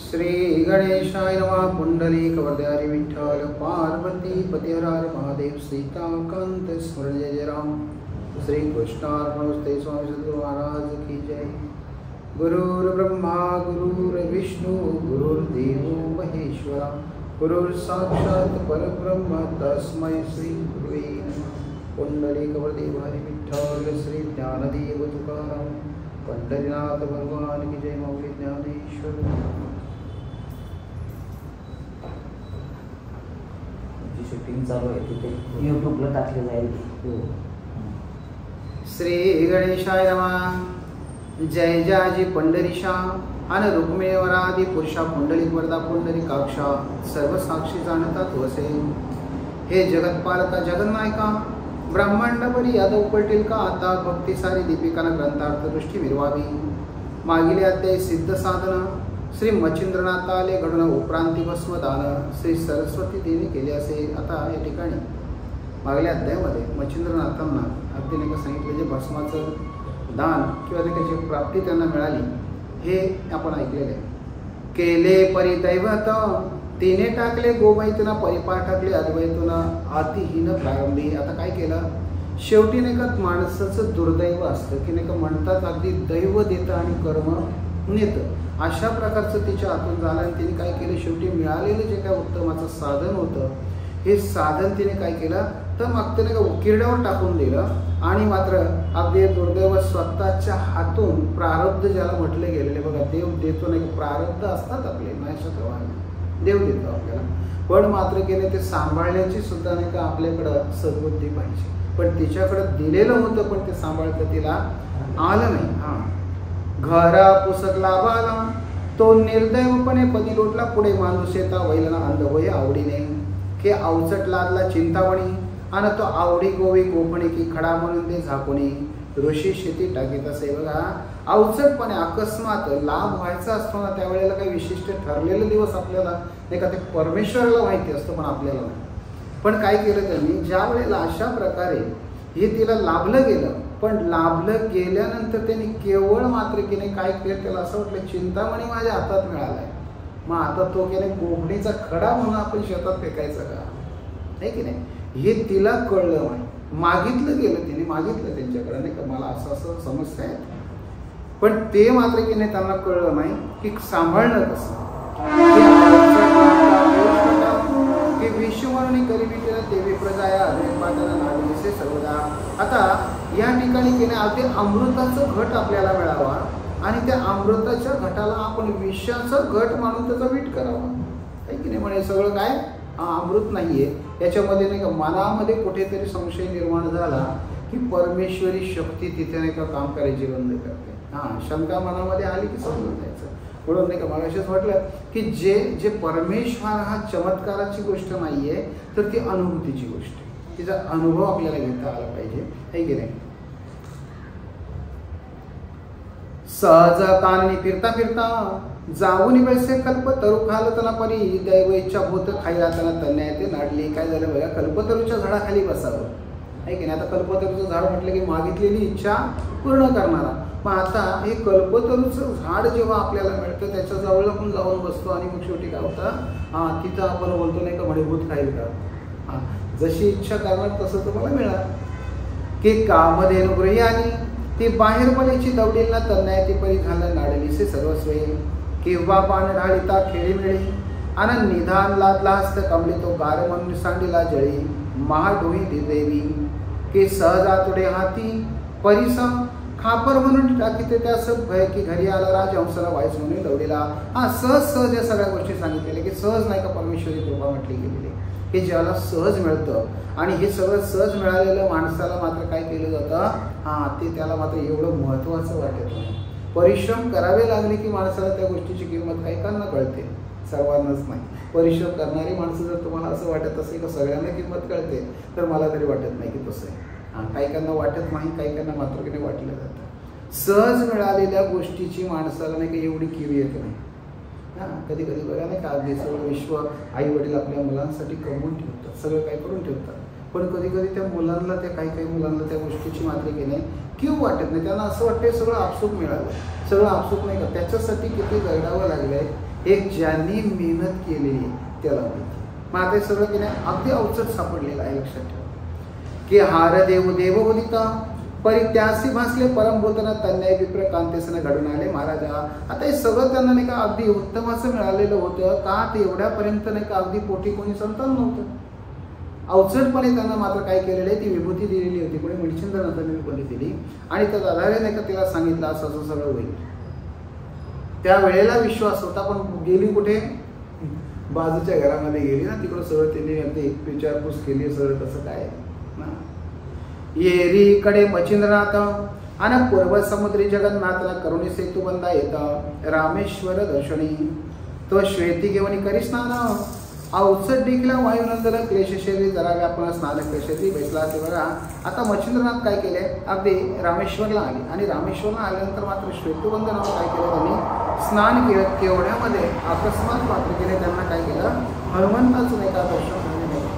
श्री गणेशाय नमः। पुंडलिक वरदारी विठ्ठल पार्वती पती हर हर महादेव सीताकांत स्मरण जय जय राम। श्री कृष्णार्पणमस्तु। स्वामी सद्गुरु महाराज की जय। गुरुर्ब्रह्मा गुरुर्विष्णु गुरुर्देवो महेश्वरा गुरुर् साक्षात् परब्रह्म तस्मै श्री गुरुवे नमः। पुंडलिक वरदारी विठ्ठल श्री ज्ञानदेव तुकाराम पंढरीनाथ भगवान की जय। मौली ज्ञानेश्वर शूटिंग चालू आहे तिथे यूट्यूबला टाकले जाईल। श्री गणेशाय नमः। जय जाजी पंढरीशा अन रुक्मिणीवरादी पुरुषा पुंडलिक वरदा पुंडलिकाक्षा सर्व साक्षी जाणतात वसे। हे जगतपालका जगन्नायका ब्रह्मांडपरी यादव पलटेल का आता भक्ती सारी दीपिकानं ग्रंथार्थ दृष्टी मिरवावी। मागील अध्याय सिद्ध साधन श्री मच्छिंद्रनाथ आले घडून उपरांती भस्मदान श्री सरस्वती देवी केले असे। आता या ठिकाणी मागल्या अध्यायामध्ये मच्छिंद्रनाथांना अगदी नाही का सांगितलं जे भस्माचं दान किंवा त्याची प्राप्ती त्यांना मिळाली हे आपण ऐकलेलं आहे। केले परिदैवत तिने टाकले गोमैतुना परिपार टाकले अद्वैतुना अतिहीन प्रारंभी। आता काय केलं शेवटी नाही का माणसाचं दुर्दैव असतं की नाही का म्हणतात अगदी दैव देतं आणि कर्म नेतं अशा प्रकारचं तिच्या हातून झालं। आणि तिने काय केलं शेवटी मिळालेलं जे काय उत्तमाचं साधन होतं हे साधन तिने काय केलं तर मग तिने उकिरड्यावर टाकून दिलं आणि मात्र अगदी दुर्दैव स्वतःच्या हातून प्रारब्ध ज्याला म्हटले गेलेले बघा देव देतो नाही प्रारब्ध असतात आपले नाही देव देतो आपल्याला पण मात्र केले ते सांभाळण्याची सुद्धा नाही का आपल्याकडं सद्बुद्धी पाहिजे। पण तिच्याकडं दिलेलं होतं पण ते सांभाळतं तिला आलं नाही। हां घरा पुसत लाभाला तो निर्दैवपणे पदी लोटला पुढे माणूस येता वैलना अंधवय आवडीने के अवचट लादला चिंतावणी आणि तो आवडी गोवी गोपणी की खडा म्हणून ते झाकुणी ऋषी शेती टाकीत असे। बघा अवचटपणे अकस्मात लाभ व्हायचा असतो ना त्यावेळेला काही विशिष्ट ठरलेले दिवस आपल्याला नाही का ते परमेश्वराला माहिती असतं पण आपल्याला नाही। पण काय केलं त्यांनी ज्या वेळेला अशा प्रकारे हे तिला लाभलं गेलं पण लाभलं गेल्यानंतर त्यांनी केवळ मात्र की नाही काय केलं त्याला असं वाटलं चिंतामणी माझ्या हातात मिळालाय मग आता तो की नाही गोफणीचा खडा म्हणून आपण शेतात फेकायचा का आहे की नाही हे तिला कळलं नाही। मागितलं गेलं तिने मागितलं त्यांच्याकडे नाही का मला असं असं समस्या आहे पण ते मात्र की नाही त्यांना कळलं नाही की सांभाळणं कसं की विश्वमरणी गरिबी देवी प्रजाया नागरिसे सर्वदा। आता या ठिकाणी की नाही अगदी अमृताचं घट आपल्याला मिळावा आणि त्या अमृताच्या घटाला आपण विषाचं घट मानून त्याचा वीट करावा आहे की नाही। म्हणजे सगळं काय अमृत नाहीये याच्यामध्ये नाही का मनामध्ये कुठेतरी संशय निर्माण झाला की परमेश्वरी शक्ती तिथे नाही का काम करायची बंद करते। हां शंका मनामध्ये आली की समजून जायचं म्हणून नाही का मला असेच म्हटलं की जे जे परमेश्वर हा चमत्काराची गोष्ट नाहीये तर ती अनुभूतीची गोष्ट आहे तिचा अनुभव आपल्याला घेता आला पाहिजे आहे की नाही। सहज कानी फिरता फिरता जाऊन पैसे कल्पतरू खालतना परी दैव इच्छा भूत खाई राहताना तन्या ते नाडली। काय झालं बघा कल्पतरूच्या झाडाखाली बसावं आहे की नाही। आता कल्पतरूचं झाड म्हटलं की मागितलेली इच्छा पूर्ण करणारा मग आता हे कल्पतरूचं झाड जेव्हा आपल्याला मिळतं त्याच्या जवळ आपण जाऊन बसतो आणि मग शेवटी काय होतं हां तिथं आपण बोलतो नाही का म्हणे भूत खाईल का हां जशी इच्छा करणार तसं तुम्हाला मिळालं की कामधेनु गृही आली ती बाहेर पडायची दवडीला तन्या ती परी झालं नाडलीसे सर्वस्वे किंवा पान ढाळीता खेळी मिळी आणि निधान लादला हस्त कमली तो गार म्हणून सांडीला जळी महाडोही देवी की सहज आतुडे हाती परिसा खापर म्हणून टाकीते त्या सब भय की घरी आला राजहंसाला वाईस म्हणून दौडीला। हा सहज सहज या सगळ्या गोष्टी सांगितलेल्या की सहज नाही का परमेश्वरी कृपा म्हटली गेलेली की ज्याला सहज मिळतं आणि हे सगळं सहज मिळालेलं माणसाला मात्र काय केलं जातं हां ते त्याला मात्र एवढं महत्त्वाचं वाटत नाही। परिश्रम करावे लागले की माणसाला त्या गोष्टीची किंमत काही काहींना कळते सर्वांनाच नाही। परिश्रम करणारी माणसं जर तुम्हाला असं वाटत असेल की सगळ्यांना किंमत कळते तर मला तरी वाटत नाही की तसं आहे। हां काही काहींना वाटत नाही काही काहींना मात्र की नाही वाटलं जातं। सहज मिळालेल्या गोष्टीची माणसाला नाही का एवढी किव येत नाही। हां कधी कधी बघा नाही का अगदी सगळं विश्व आई वडील आपल्या मुलांसाठी कमवून ठेवतात सगळं काही करून ठेवतात पण कधी कधी त्या मुलांना त्या काही काही मुलांना त्या गोष्टीची मात्र की नाही किंवा वाटत नाही त्यांना असं वाटतं सगळं आपसूक मिळालं सगळं आपसूक नाही का, त्याच्यासाठी किती रगडावं लागलंय एक ज्यांनी मेहनत केलेली त्याला माहिती. मग आता हे सगळं की नाही अगदी अवचट सापडलेलं आहे. लक्षात ठेवा की हार देव देव बोलिता परित्यासी भासले परम बोलताना तन्याय विप्र कांतेसन घडून आले महाराजा. आता हे सगळं त्यांना नाही का अगदी उत्तम असं मिळालेलं होतं का, ते एवढ्यापर्यंत नाही का अगदी पोटी कोणी संतान नव्हतं. अवचटपणे त्यांना मात्र काय केलेलं आहे, ती विभूती दिलेली होती, कोणी मच्छिंद्रनाथांनी विभूती दिली आणि त्याच आधारे नाही का तिला सांगितलं असं असं सगळं होईल. त्या वेळेला विश्वास होता, पण गेली कुठे, बाजूच्या घरामध्ये गेली ना, तिकडं सगळं त्यांनी अगदी विचारपूस केली सगळं कसं काय ना. येरीकडे मच्छिंद्रनाथ आणि पूर्व समुद्री जगन्नाथला करुणी सेतू बंधा येतं रामेश्वर दर्शनी तो श्वेती घेऊन करी स्नान अवचट देखील वायुनंदन क्लेशशैली जरा व्यापन स्नान क्लेशशैली बैसला ते बघा. आता मच्छिंद्रनाथ काय केले, अगदी रामेश्वरला आले आणि रामेश्वरला आल्यानंतर मात्र श्वेतुबंधनावर काय केलं, त्यांनी स्नान केलं. तेवढ्यामध्ये अकस्मात मात्र केले त्यांना काय केलं, हनुमंताचं नाही का दर्शन झाले.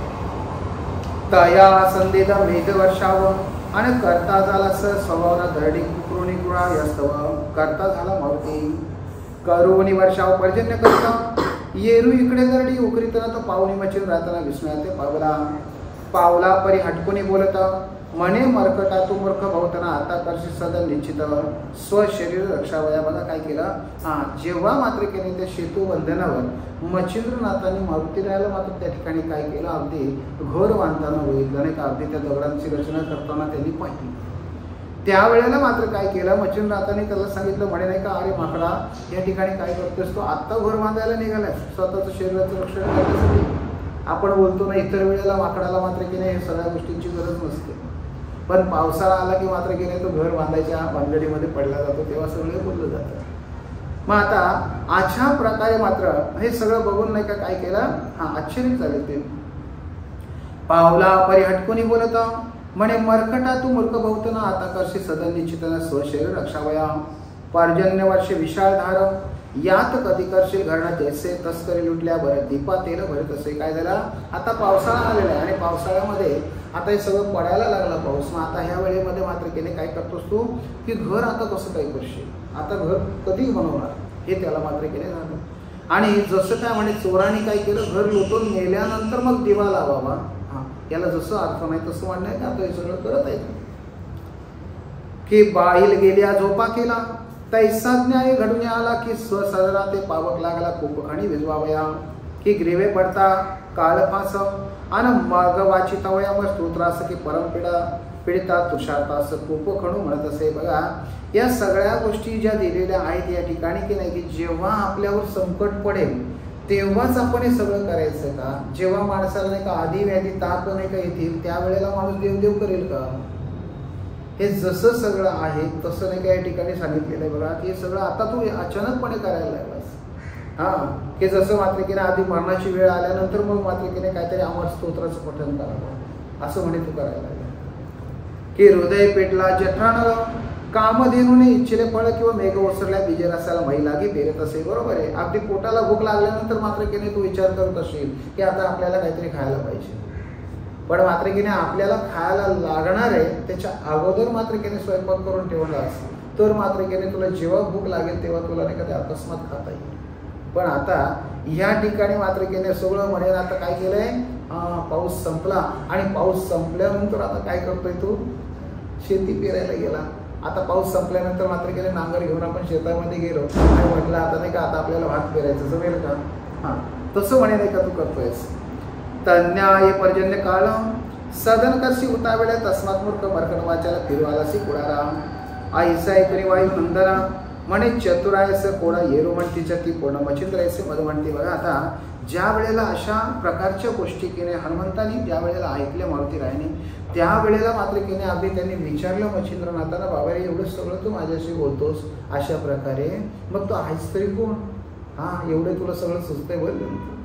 तया संदेदा मेघ वर्षाव आणि करता झाला स्वभावना दरडी कुकरुणी कुळा यस्तव करता झाला मारुती करुणी वर्षाव पर्जन्य करता येरू इकडे दरडी उकरीतना तो पाहुणी मचिन राहताना विस्मयाते पावला पावला परी हटकुनी बोलता म्हणे मरकटा तू मूर्ख भावताना आता करशी सदन निश्चित स्वशरीर रक्षावया. बघा काय केलं, जेव्हा मात्र केले त्या सेतू बंधनावर मच्छिंद्रनाथांनी मारुती राहायला मात्र त्या ठिकाणी काय केलं, अगदी घोर बांधताना होईल नाही का, अगदी त्या दगडांची रचना करताना त्यांनी पाहिली. त्यावेळेला मात्र काय केलं, मच्छिंद्रनाथांनी त्याला सांगितलं म्हणे नाही का, अरे माकडा या ठिकाणी काय करतोस तो, आत्ता घर बांधायला निघालाय स्वतःचं शरीराचं रक्षण करण्यासाठी. आपण बोलतो ना इतर वेळेला माकडाला मात्र की नाही सगळ्या गोष्टींची गरज नसते, पण पावसाळा आला की मात्र की नाही तो घर बांधायच्या भानगडीमध्ये पडला जातो, तेव्हा सगळं बोललं जातं. मग आता अशा प्रकारे मात्र हे सगळं बघून नाही का काय केलं, आश्चर्य झाले ते. पावला परी हटकुनी बोलत म्हणे मरकटा तू मूर्ख बहुतना आता करशी सदन निश्चितना स्वशरीर रक्षावया. पर्जन्य वर्षे विशाळ धार यात कधी करशील घरणा जैसे तस्करी लुटल्या बरं दीपा तेल भरत असे. काय झालं, आता पावसाळा आलेला आहे आणि पावसाळ्यामध्ये आता हे सगळं पडायला लागला पाऊस. मग आता ह्या वेळेमध्ये मात्र केले काय करतोस तू, की घर आता कसं काय करशील, आता घर कधी बनवणार हे त्याला मात्र केले झालं. आणि जसं काय म्हणे चोरांनी काय केलं, घर लुटून नेल्यानंतर मग दिवा लावावा, याला जसं अर्थ नाही तसं म्हणणं आहे का, आता हे सगळं करत आहे की बाईल गेल्या झोपा केला तैसा न्याय घडून आला की स्वसदरा ते पावक लागला खूप आणि विजवावया की ग्रीवे पडता काळ फास आणि मग वाचितावया मग स्तोत्रास की परमपीडा पीडिता तुषारतास खूप खणू म्हणत असे. बघा या सगळ्या गोष्टी ज्या दिलेल्या आहेत या ठिकाणी की नाही, की जेव्हा आपल्यावर संकट पडेल तेव्हाच आपण हे सगळं करायचं का, जेव्हा माणसाला नाही का आधी व्याधी ताप नाही का येतील त्यावेळेला माणूस देवदेव करेल का, हे जसं सगळं आहे तसं नाही का या ठिकाणी सांगितलेलं आहे. बघा की हे सगळं आता तू अचानकपणे करायला लागलास, की जसं मात्र की आधी मरणाची वेळ आल्यानंतर मग मात्र की काहीतरी अमर स्तोत्राचं पठण करावं असं म्हणे तू करायला लागला. की हृदय पेटला जठाण कामधेनूने इच्छिले फळ किंवा मेघ ओसरल्या बीजे रसाला मै लागी पेरत असे. बरोबर आहे, अगदी पोटाला भूक लागल्यानंतर मात्र की तू विचार करत असेल की आता आपल्याला काहीतरी खायला पाहिजे, पण मात्र की आपल्याला खायला लागणार आहे त्याच्या अगोदर मात्र की स्वयंपाक करून ठेवलास तर मात्र की तुला जेव्हा भूक लागेल तेव्हा तुला नाही का अकस्मात खाता येईल. पण आता या ठिकाणी मात्र की सगळं म्हणेल आता काय केलंय, पाऊस संपला आणि पाऊस संपल्यानंतर आता काय करतोय तू, शेती पेरायला गेला. आता पाऊस संपल्यानंतर मात्र केले नांगर घेऊन आपण शेतामध्ये गेलो आणि म्हटलं आता नाही का आता आपल्याला भात पेरायचं जमेल का, तसं म्हणे नाही का तू करतोयस. तन्याय पर्जन्य काळ सदन करशी उतावेळ्या तस्मात मूर्ख मरकन वाचायला फिरवालासी कुडारा आईसा एकरी वायू नंदना म्हणे चतुरायस कोणा येरू म्हणतीच्या ती पूर्ण मच्छिंद्रायसे मध म्हणते. बघा आता ज्या वेळेला अशा प्रकारच्या गोष्टी केल्या हनुमंतांनी ज्या वेळेला ऐकल्या मारुती रायाने त्यावेळेला मात्र केने अगदी त्यांनी विचारलं मच्छिंद्रनाथाला, बाबा रे एवढं सगळं तू माझ्याशी बोलतोस अशा प्रकारे, मग तू आहेस तरी कोण, एवढे तुला सगळं सुचतंय बोल.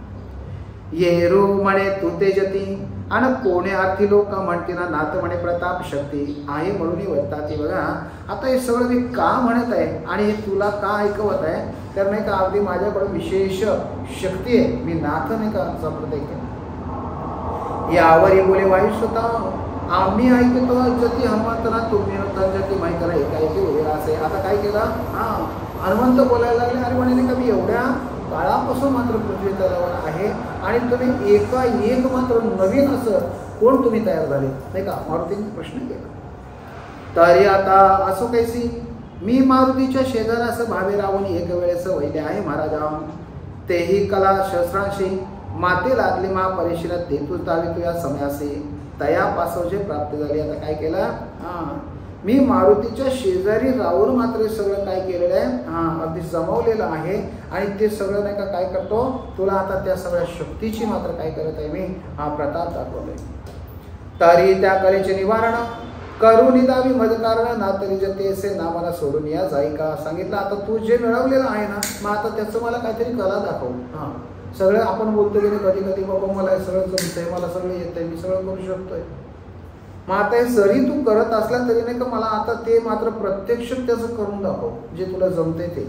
येरू म्हणे तू तेजती आणि कोणे आर्थी लोक म्हणते ना नाथ म्हणे प्रताप शक्ती आहे म्हणून वत्ताती. बघा आता हे सगळं मी का म्हणत आहे आणि हे तुला का ऐकवत आहे, तर नाही का अगदी माझ्याकडे विशेष शक्ती आहे, मी नाथ नाही का प्रत्येक यावरी बोले वायू स्वतः आम्ही ऐकतो जती हनुमंतना तुम्ही जती माहिती करा ऐकायची वगैरे असे. आता काय केलं हनुमंत बोलायला लागले. अरे म्हणे का मी एवढ्या काळापासून मात्र पृथ्वी तलावर आहे आणि तुम्ही एक मात्र नवीन असं कोण तुम्ही तयार झाले नाही का, मारुतीने प्रश्न केला. तरी आता असो कैसी मी मारुतीच्या शेजार असं भावे राहून एक वेळेस वैले आहे महाराजा. तेही कला शस्त्रांशी माते लागली मा परिशिरात देतूच दावी तुया समयासी तया पासव जे प्राप्त झाले. आता काय केलं मी मारुतीच्या शेजारी राहून मात्र सगळं काय केलेलं आहे अगदी जमवलेलं आहे आणि ते सगळं नाही का काय करतो तुला आता त्या सगळ्या शक्तीची मात्र काय करत आहे मी प्रताप दाखवतोय. तरी त्या कलेचे निवारण करून दावी मद कारण ना तरी जतेसे ना मला सोडून या जाई का. सांगितलं आता तू जे मिळवलेलं आहे ना मग आता त्याचं मला काहीतरी कला दाखव. सगळं आपण बोलतो की कधी कधी बाबा मला सगळं जमतंय, मला सगळं येतंय, मी सगळं करू शकतोय. मग आता हे जरी तू करत असला तरी नाही का मला आता ते मात्र प्रत्यक्ष त्याचं करून दाखव जे तुला जमते ते.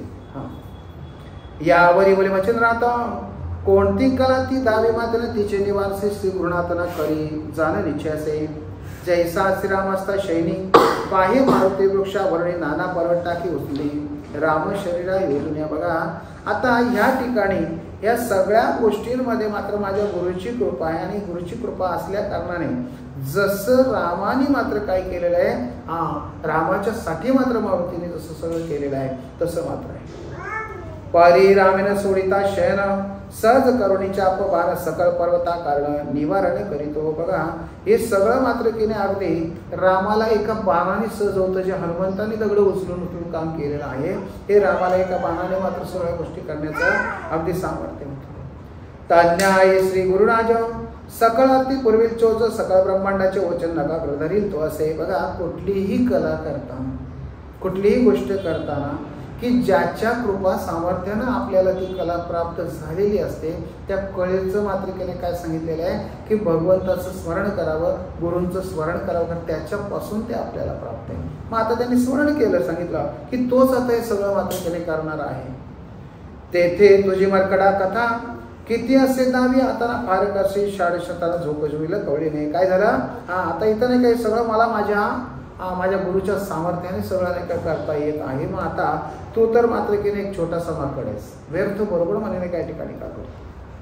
यावरी बोले मच्छिंद्र आता कोणती कला ती दावी मात्र तिचे निवासी श्री गुरुनाथना करी जाण निश्चय असे. जैसा श्रीराम असता शैनी पाहे मारुती वृक्षा वर्णी नाना पर्वत टाकी उचली राम शरीरा योजून. बघा आता ह्या ठिकाणी या सगळ्या गोष्टींमध्ये मात्र माझ्या गुरुची कृपा आहे आणि गुरुची कृपा असल्या कारणाने जसं रामाने मात्र काय केलेलं आहे रामाच्या साठी मात्र मारुतीने जसं सगळं केलेलं आहे तसं मात्र आहे. परी रामेन सोडिता शयन सहज करुणीच्या अपबार सकळ पर्वता कारण निवारण करीतो. बघा हे सगळं मात्र केले अगदी रामाला एका बाणाने सहज होतं. जे हनुमंताने दगड उचलून उचलून काम केलेलं आहे हे रामाला एका बाणाने मात्र सगळ्या गोष्टी करण्याचं अगदी सामर्थ्य होतं. तज्ञ श्री गुरुराज सकळ अति पूर्वी चोच सकळ ब्रह्मांडाचे वचन नका धरील तो असे. बघा कुठलीही कला करताना कुठलीही गोष्ट करताना की ज्याच्या कृपा सामर्थ्यानं आपल्याला ती कला प्राप्त झालेली असते त्या कलेचं मात्र त्याने काय सांगितलेलं आहे की भगवंताचं स्मरण करावं, गुरूंचं स्मरण करावं, कारण त्याच्यापासून ते आपल्याला प्राप्त आहे. मग आता त्यांनी स्मरण केलं, सांगितलं की तोच आता हे सगळं मात्र त्याने करणार आहे. तेथे तुझी मरकडा कथा किती असे दावी आता ना फार करशी शाळेशताला झोपजविलं कवळी नाही. काय झालं आता इथं नाही काही सगळं मला माझ्या गुरुच्या सामर्थ्याने सगळं नाही का करता येत आहे. मग आता तू तर मात्र की एक छोटासा मार्कड आहेस, व्यर्थ बरोबर म्हणे काय ठिकाणी का करतो.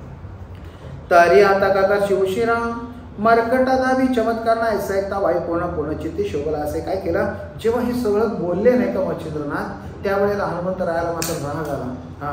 तरी आता काका शिवशिरा मरकटा दावी चमत्कार ना ऐसा एकता वायू पूर्ण चित्ती शोभला. असे काय केलं जेव्हा हे सगळं बोलले नाही का मच्छिंद्रनाथ त्यावेळेला हनुमंतरायाला मात्र राग आला.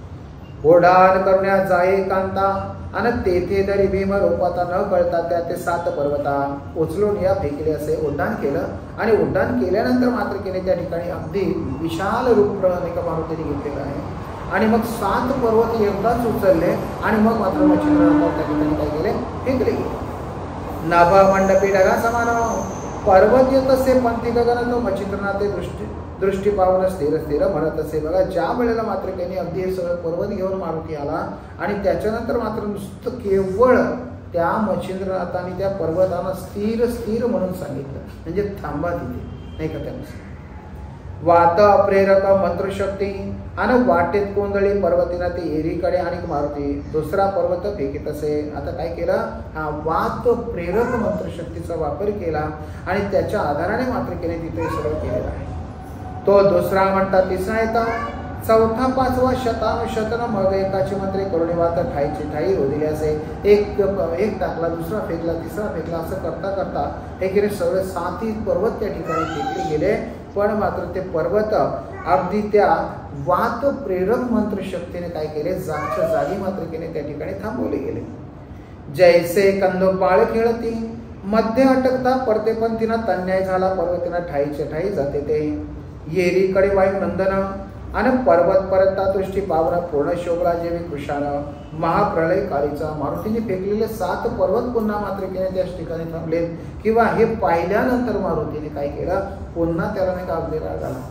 ओढाण करण्यात जाये कांता आणि तेथे तरी भीम रोपाता न कळता त्या ते 7 पर्वता उचलून या फेकले. असे उड्डाण केलं आणि उड्डाण केल्यानंतर मात्र केले त्या ठिकाणी अगदी विशाल रूप मारुतीने घेतलेलं आहे आणि मग 7 पर्वत एकदाच उचलले आणि मग मात्र मच्छिंद्रनाथ त्या ठिकाणी काय केले फेकले. नाभ मंडपी ढगा समान पर्वत येत असे पंथी गगन तो मच्छिंद्रनाथ दृष्टी पाहून स्थिर म्हणत असे. बघा ज्या वेळेला मात्र त्यांनी अगदी हे सगळं पर्वत घेऊन मारुती आला आणि त्याच्यानंतर मात्र नुसतं केवळ त्या मच्छिंद्रनाथाने त्या पर्वताला स्थिर म्हणून सांगितलं म्हणजे थांबा तिथे नाही का. त्यानुसार वात प्रेरक मंत्रशक्ती आणि वाटेत कोंदळी पर्वतीना ते एरीकडे आणि मारुती दुसरा पर्वत फेकीत असे. आता काय केलं वात प्रेरक मंत्रशक्तीचा वापर केला आणि त्याच्या आधाराने मात्र केले तिथे सगळं केलेलं आहे. तो दुसरा म्हणता तिसरा येता चौथा 5वा शतन मग एकाचे मंत्रे करुणी वात ठाई रोदिले असे. एक टाकला दुसरा फेकला तिसरा फेकला असं करता करता हे गेले सगळे 7 पर्वत त्या ठिकाणी फेकले गेले. पण मात्र ते पर्वत अगदी त्या वात प्रेरक मंत्रशक्तीने काय केले जागच्या जागी मात्र केले त्या ठिकाणी थांबवले गेले. जैसे कंदो बाळ खेळती मध्ये अटकता परते पण तिना तन्याय झाला पर्वतीना ठाई जाते ते. येरीकडे वायू नंदन आणि पर्वत परतता दृष्टी पावरा पूर्ण शोभला जेवी कृषाण महाप्रलय काळीचा. मारुतीने फेकलेले 7 पर्वत पुन्हा मात्र केले त्याच ठिकाणी थांबले किंवा हे पाहिल्यानंतर मारुतीने काय केलं पुन्हा त्याला नाही का अगदी राग आला.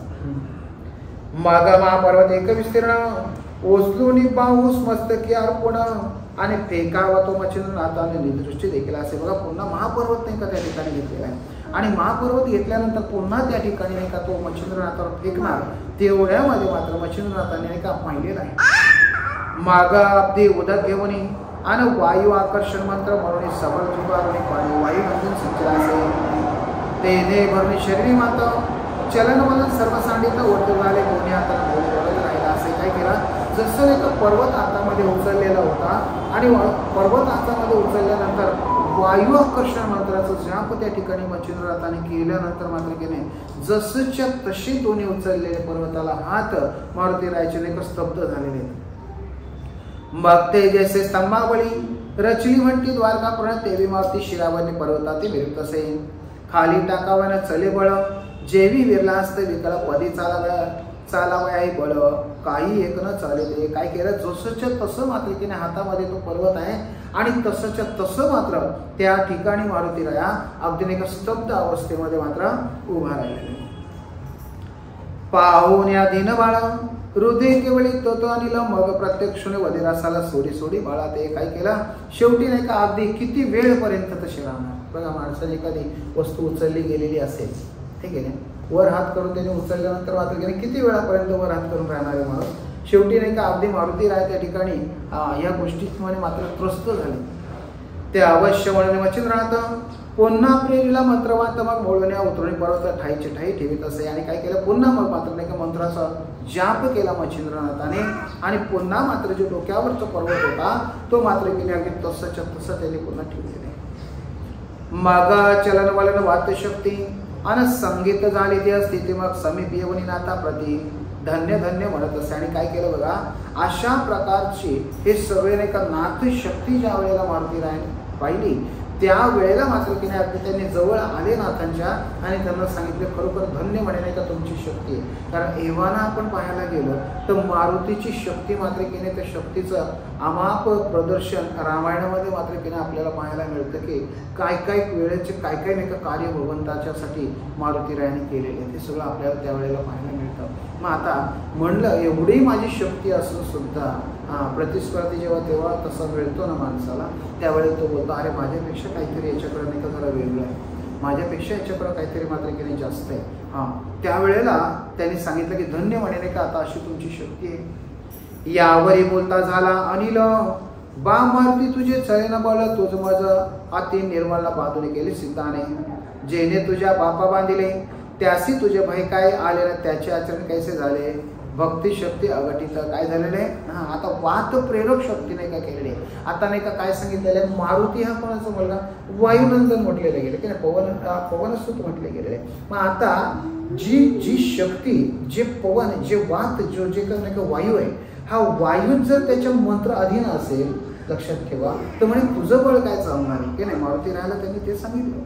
मग महापर्वत एक विस्तीर्ण ओसलून पाऊस मस्तकी अर्पण आणि फेकावा तो मच्छिंद्रनाथाने निदृष्टी देखील असे. बघा पुन्हा महापर्वत नाही का त्या ठिकाणी घेतलेला आहे आणि महापर्वत घेतल्यानंतर पुन्हा त्या ठिकाणी नाही का तो मच्छिंद्रनाथावर फेकणार तेवढ्यामध्ये मात्र मच्छिंद्रनाथाने नाही का पाहिलेला आहे. माग अगदी उदक घेऊन आणि वायू आकर्षण मंत्र म्हणून सबळ जुगार पाणी वायू बंधन संचलासे तेने भरून शरीरी माता चलन मला सर्व सांडित ओढतो झाले कोणी हाताला बोलत राहिला असे काय केला जसं एक पर्वत हातामध्ये उचललेला होता आणि पर्वत हातामध्ये उचलल्यानंतर वायू आकर्षण मंत्राचं जाप त्या ठिकाणी मच्छिंद्रनाथाने केल्यानंतर मात्र की नाही जसंच्या तसे दोन्ही उचललेले पर्वताला हात मारुतीरायाचे नाही स्तब्ध झालेले मग ते जैसे स्तंभावळी रचली म्हणती द्वारकापुरात देवी मारुती शिरावरती पर्वताती विरुद्ध असे खाली टाकावानं चले बळ जेवी विरला असते विकला पदी चालावयाही बळ काही एक न चालले काय केलं जसंच्या तसं मात्र की हातामध्ये तो पर्वत आहे आणि तसंच्या तसं मात्र त्या ठिकाणी मारुतीराया अगदी एक स्तब्ध अवस्थेमध्ये मात्र उभा राहिलेले पाहून या दिन बाळा हृदय केवळी तो अनिल मग प्रत्यक्षने वधिरासाला सोडी सोडी बाळा ते काय केला शेवटी नाही का अगदी किती वेळपर्यंत तसे राहणार बघा माणसाने एखादी वस्तू उचलली गेलेली असेल ठीक आहे वर हात करून त्याने उचलल्यानंतर मात्र त्याने किती वेळापर्यंत वर हात करून राहणार आहे माणूस शेवटी नाही का अगदी मारुतीराय त्या ठिकाणी या गोष्टीमध्ये मात्र त्रस्त झाले ते अवश्य म्हणून वचन राहतं पुन्हा प्रेरीला मंत्रवात मग मोळवण्या उतरणी पर्वत ठाईचे ठाई ठेवीत असे आणि काय केलं पुन्हा मग मात्र नाही का मंत्राचा जाप केला मच्छिंद्रनाथाने आणि पुन्हा मात्र जो डोक्यावरचा पर्वत होता तो मात्र गेले अगदी तसंच्या तसं त्याने पुन्हा ठेवलेले मग चलन वलन वात शक्ती आणि संगीत झाली ती स्थिती मग समीप येऊन नाथा प्रती धन्य धन्य म्हणत असे आणि काय केलं बघा अशा प्रकारची हे सगळे नाही का नाथ शक्ती ज्या वेळेला मारुतीरायाने पाहिली त्या वेळेला मात्र की नाही त्यांनी जवळ आले नाथांच्या आणि त्यांना सांगितलं खरोखर धन्य म्हणे नाही का तुमची शक्ती आहे कारण एव्हाना आपण पाहायला गेलो तर मारुतीची शक्ती मात्र की नाही त्या शक्तीचं अमाप प्रदर्शन रामायणामध्ये मात्र की नाही आपल्याला पाहायला मिळतं की काय काय वेळेचे काय काय नाही का कार्य भगवंताच्यासाठी मारुतीरायाने केलेले ते सगळं आपल्याला त्यावेळेला पाहायला मिळतं मग आता म्हणलं एवढी माझी शक्ती असून सुद्धा प्रतिस्पर्धी जेव्हा तेव्हा तसा मिळतो ना माणसाला त्यावेळेला तो बोलतो अरे माझ्यापेक्षा काहीतरी याच्याकडे नाही का जरा वेगळं आहे माझ्यापेक्षा याच्याकडे काहीतरी मात्र की नाही जास्त आहे त्यावेळेला त्यांनी सांगितलं की धन्य म्हणे नाही का आता अशी तुमची शक्ती आहे यावरी बोलता झाला अनिल बा मारुती तुझे चळेन बळ तुझ माझं अति निर्मलला बाजूने केले सिद्धाने जेने तुझ्या बापा बांधिले त्यासी तुझे भय काय आले ना त्याचे आचरण कैसे झाले भक्ती शक्ती अघटित काय झालेलं आहे आता वात प्रेरक शक्ती नाही का केलेली आता नाही का काय सांगितलेलं आहे मारुती हा कोणाचा मुलगा वायुनंदन म्हटलेलं गेलं की नाही पवनसुत म्हटले गेलेले मग आता जी शक्ती जे पवन जे वात जो जे नाही का वायू आहे हा वायू जर त्याच्या मंत्र अधीन असेल लक्षात ठेवा तर म्हणे तुझं बळ काय चालणार आहे की नाही मारुती राहायला त्यांनी ते सांगितलं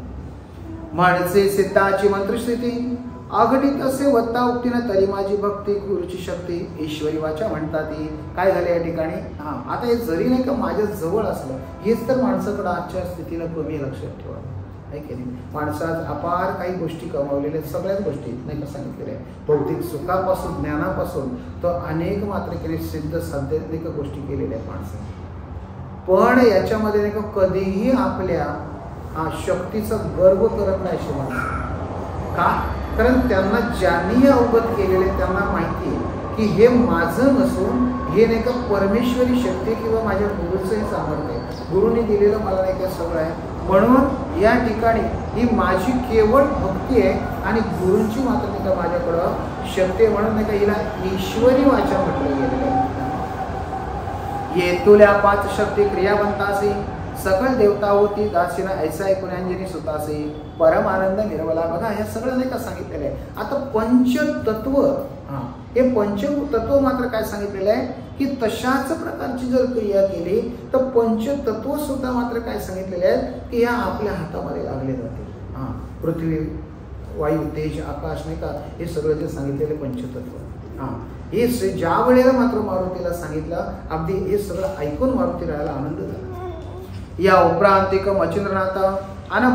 माणसे सिद्धाची मंत्रस्थिती अघटित असे वत्ता उक्तीनं तरी माझी भक्ती गुरुची शक्ती ईश्वरी वाचा म्हणतात ती काय झाले या ठिकाणी आता हे जरी नाही का माझ्या जवळ असलं हेच तर माणसाकडे आजच्या स्थितीला कमी लक्षात ठेवा आहे की नाही माणसात अपार काही गोष्टी कमावलेल्या सगळ्याच गोष्टी नाही का सांगितलेल्या आहे भौतिक सुखापासून ज्ञानापासून तर अनेक मात्र केले सिद्ध साध्य नाही का गोष्टी केलेल्या आहेत माणसाने पण याच्यामध्ये नाही का कधीही आपल्या शक्तीचा गर्व करत नाही अशी माणसं का कारण त्यांना ज्यांनी अवगत केलेले त्यांना माहिती आहे की हे माझं नसून हे नाही का परमेश्वरी शक्ती किंवा माझ्या गुरुचंही सामर्थ्य आहे गुरुने दिलेलं मला नाही का सगळं आहे म्हणून या ठिकाणी ही माझी केवळ भक्ती आहे आणि गुरूंची मात्र नाही का माझ्याकडं शक्ती म्हणून नाही का हिला ईश्वरी वाचा म्हटलं गेलेलं आहे येतुल्या 5 शक्ती क्रियावंतासी सकल देवता होती दासीना ऐसा ऐकून अंजनी सुतासी परमानंद निर्मला बघा हे सगळं नाही का सांगितलेलं आहे आता पंचतत्व हे पंचतत्व मात्र काय सांगितलेलं आहे की तशाच प्रकारची जर क्रिया केली तर पंचतत्व सुद्धा मात्र काय सांगितलेले आहेत की या आपल्या हातामध्ये लागले जाते पृथ्वी वायू तेज आकाश नाही का हे सगळं जे सांगितलेले पंचतत्व हे ज्या वेळेला मात्र मारुतीला सांगितलं अगदी हे सगळं ऐकून मारुती राहायला आनंद झाला या उपरांतिक मच्छिंद्रनाथ आणि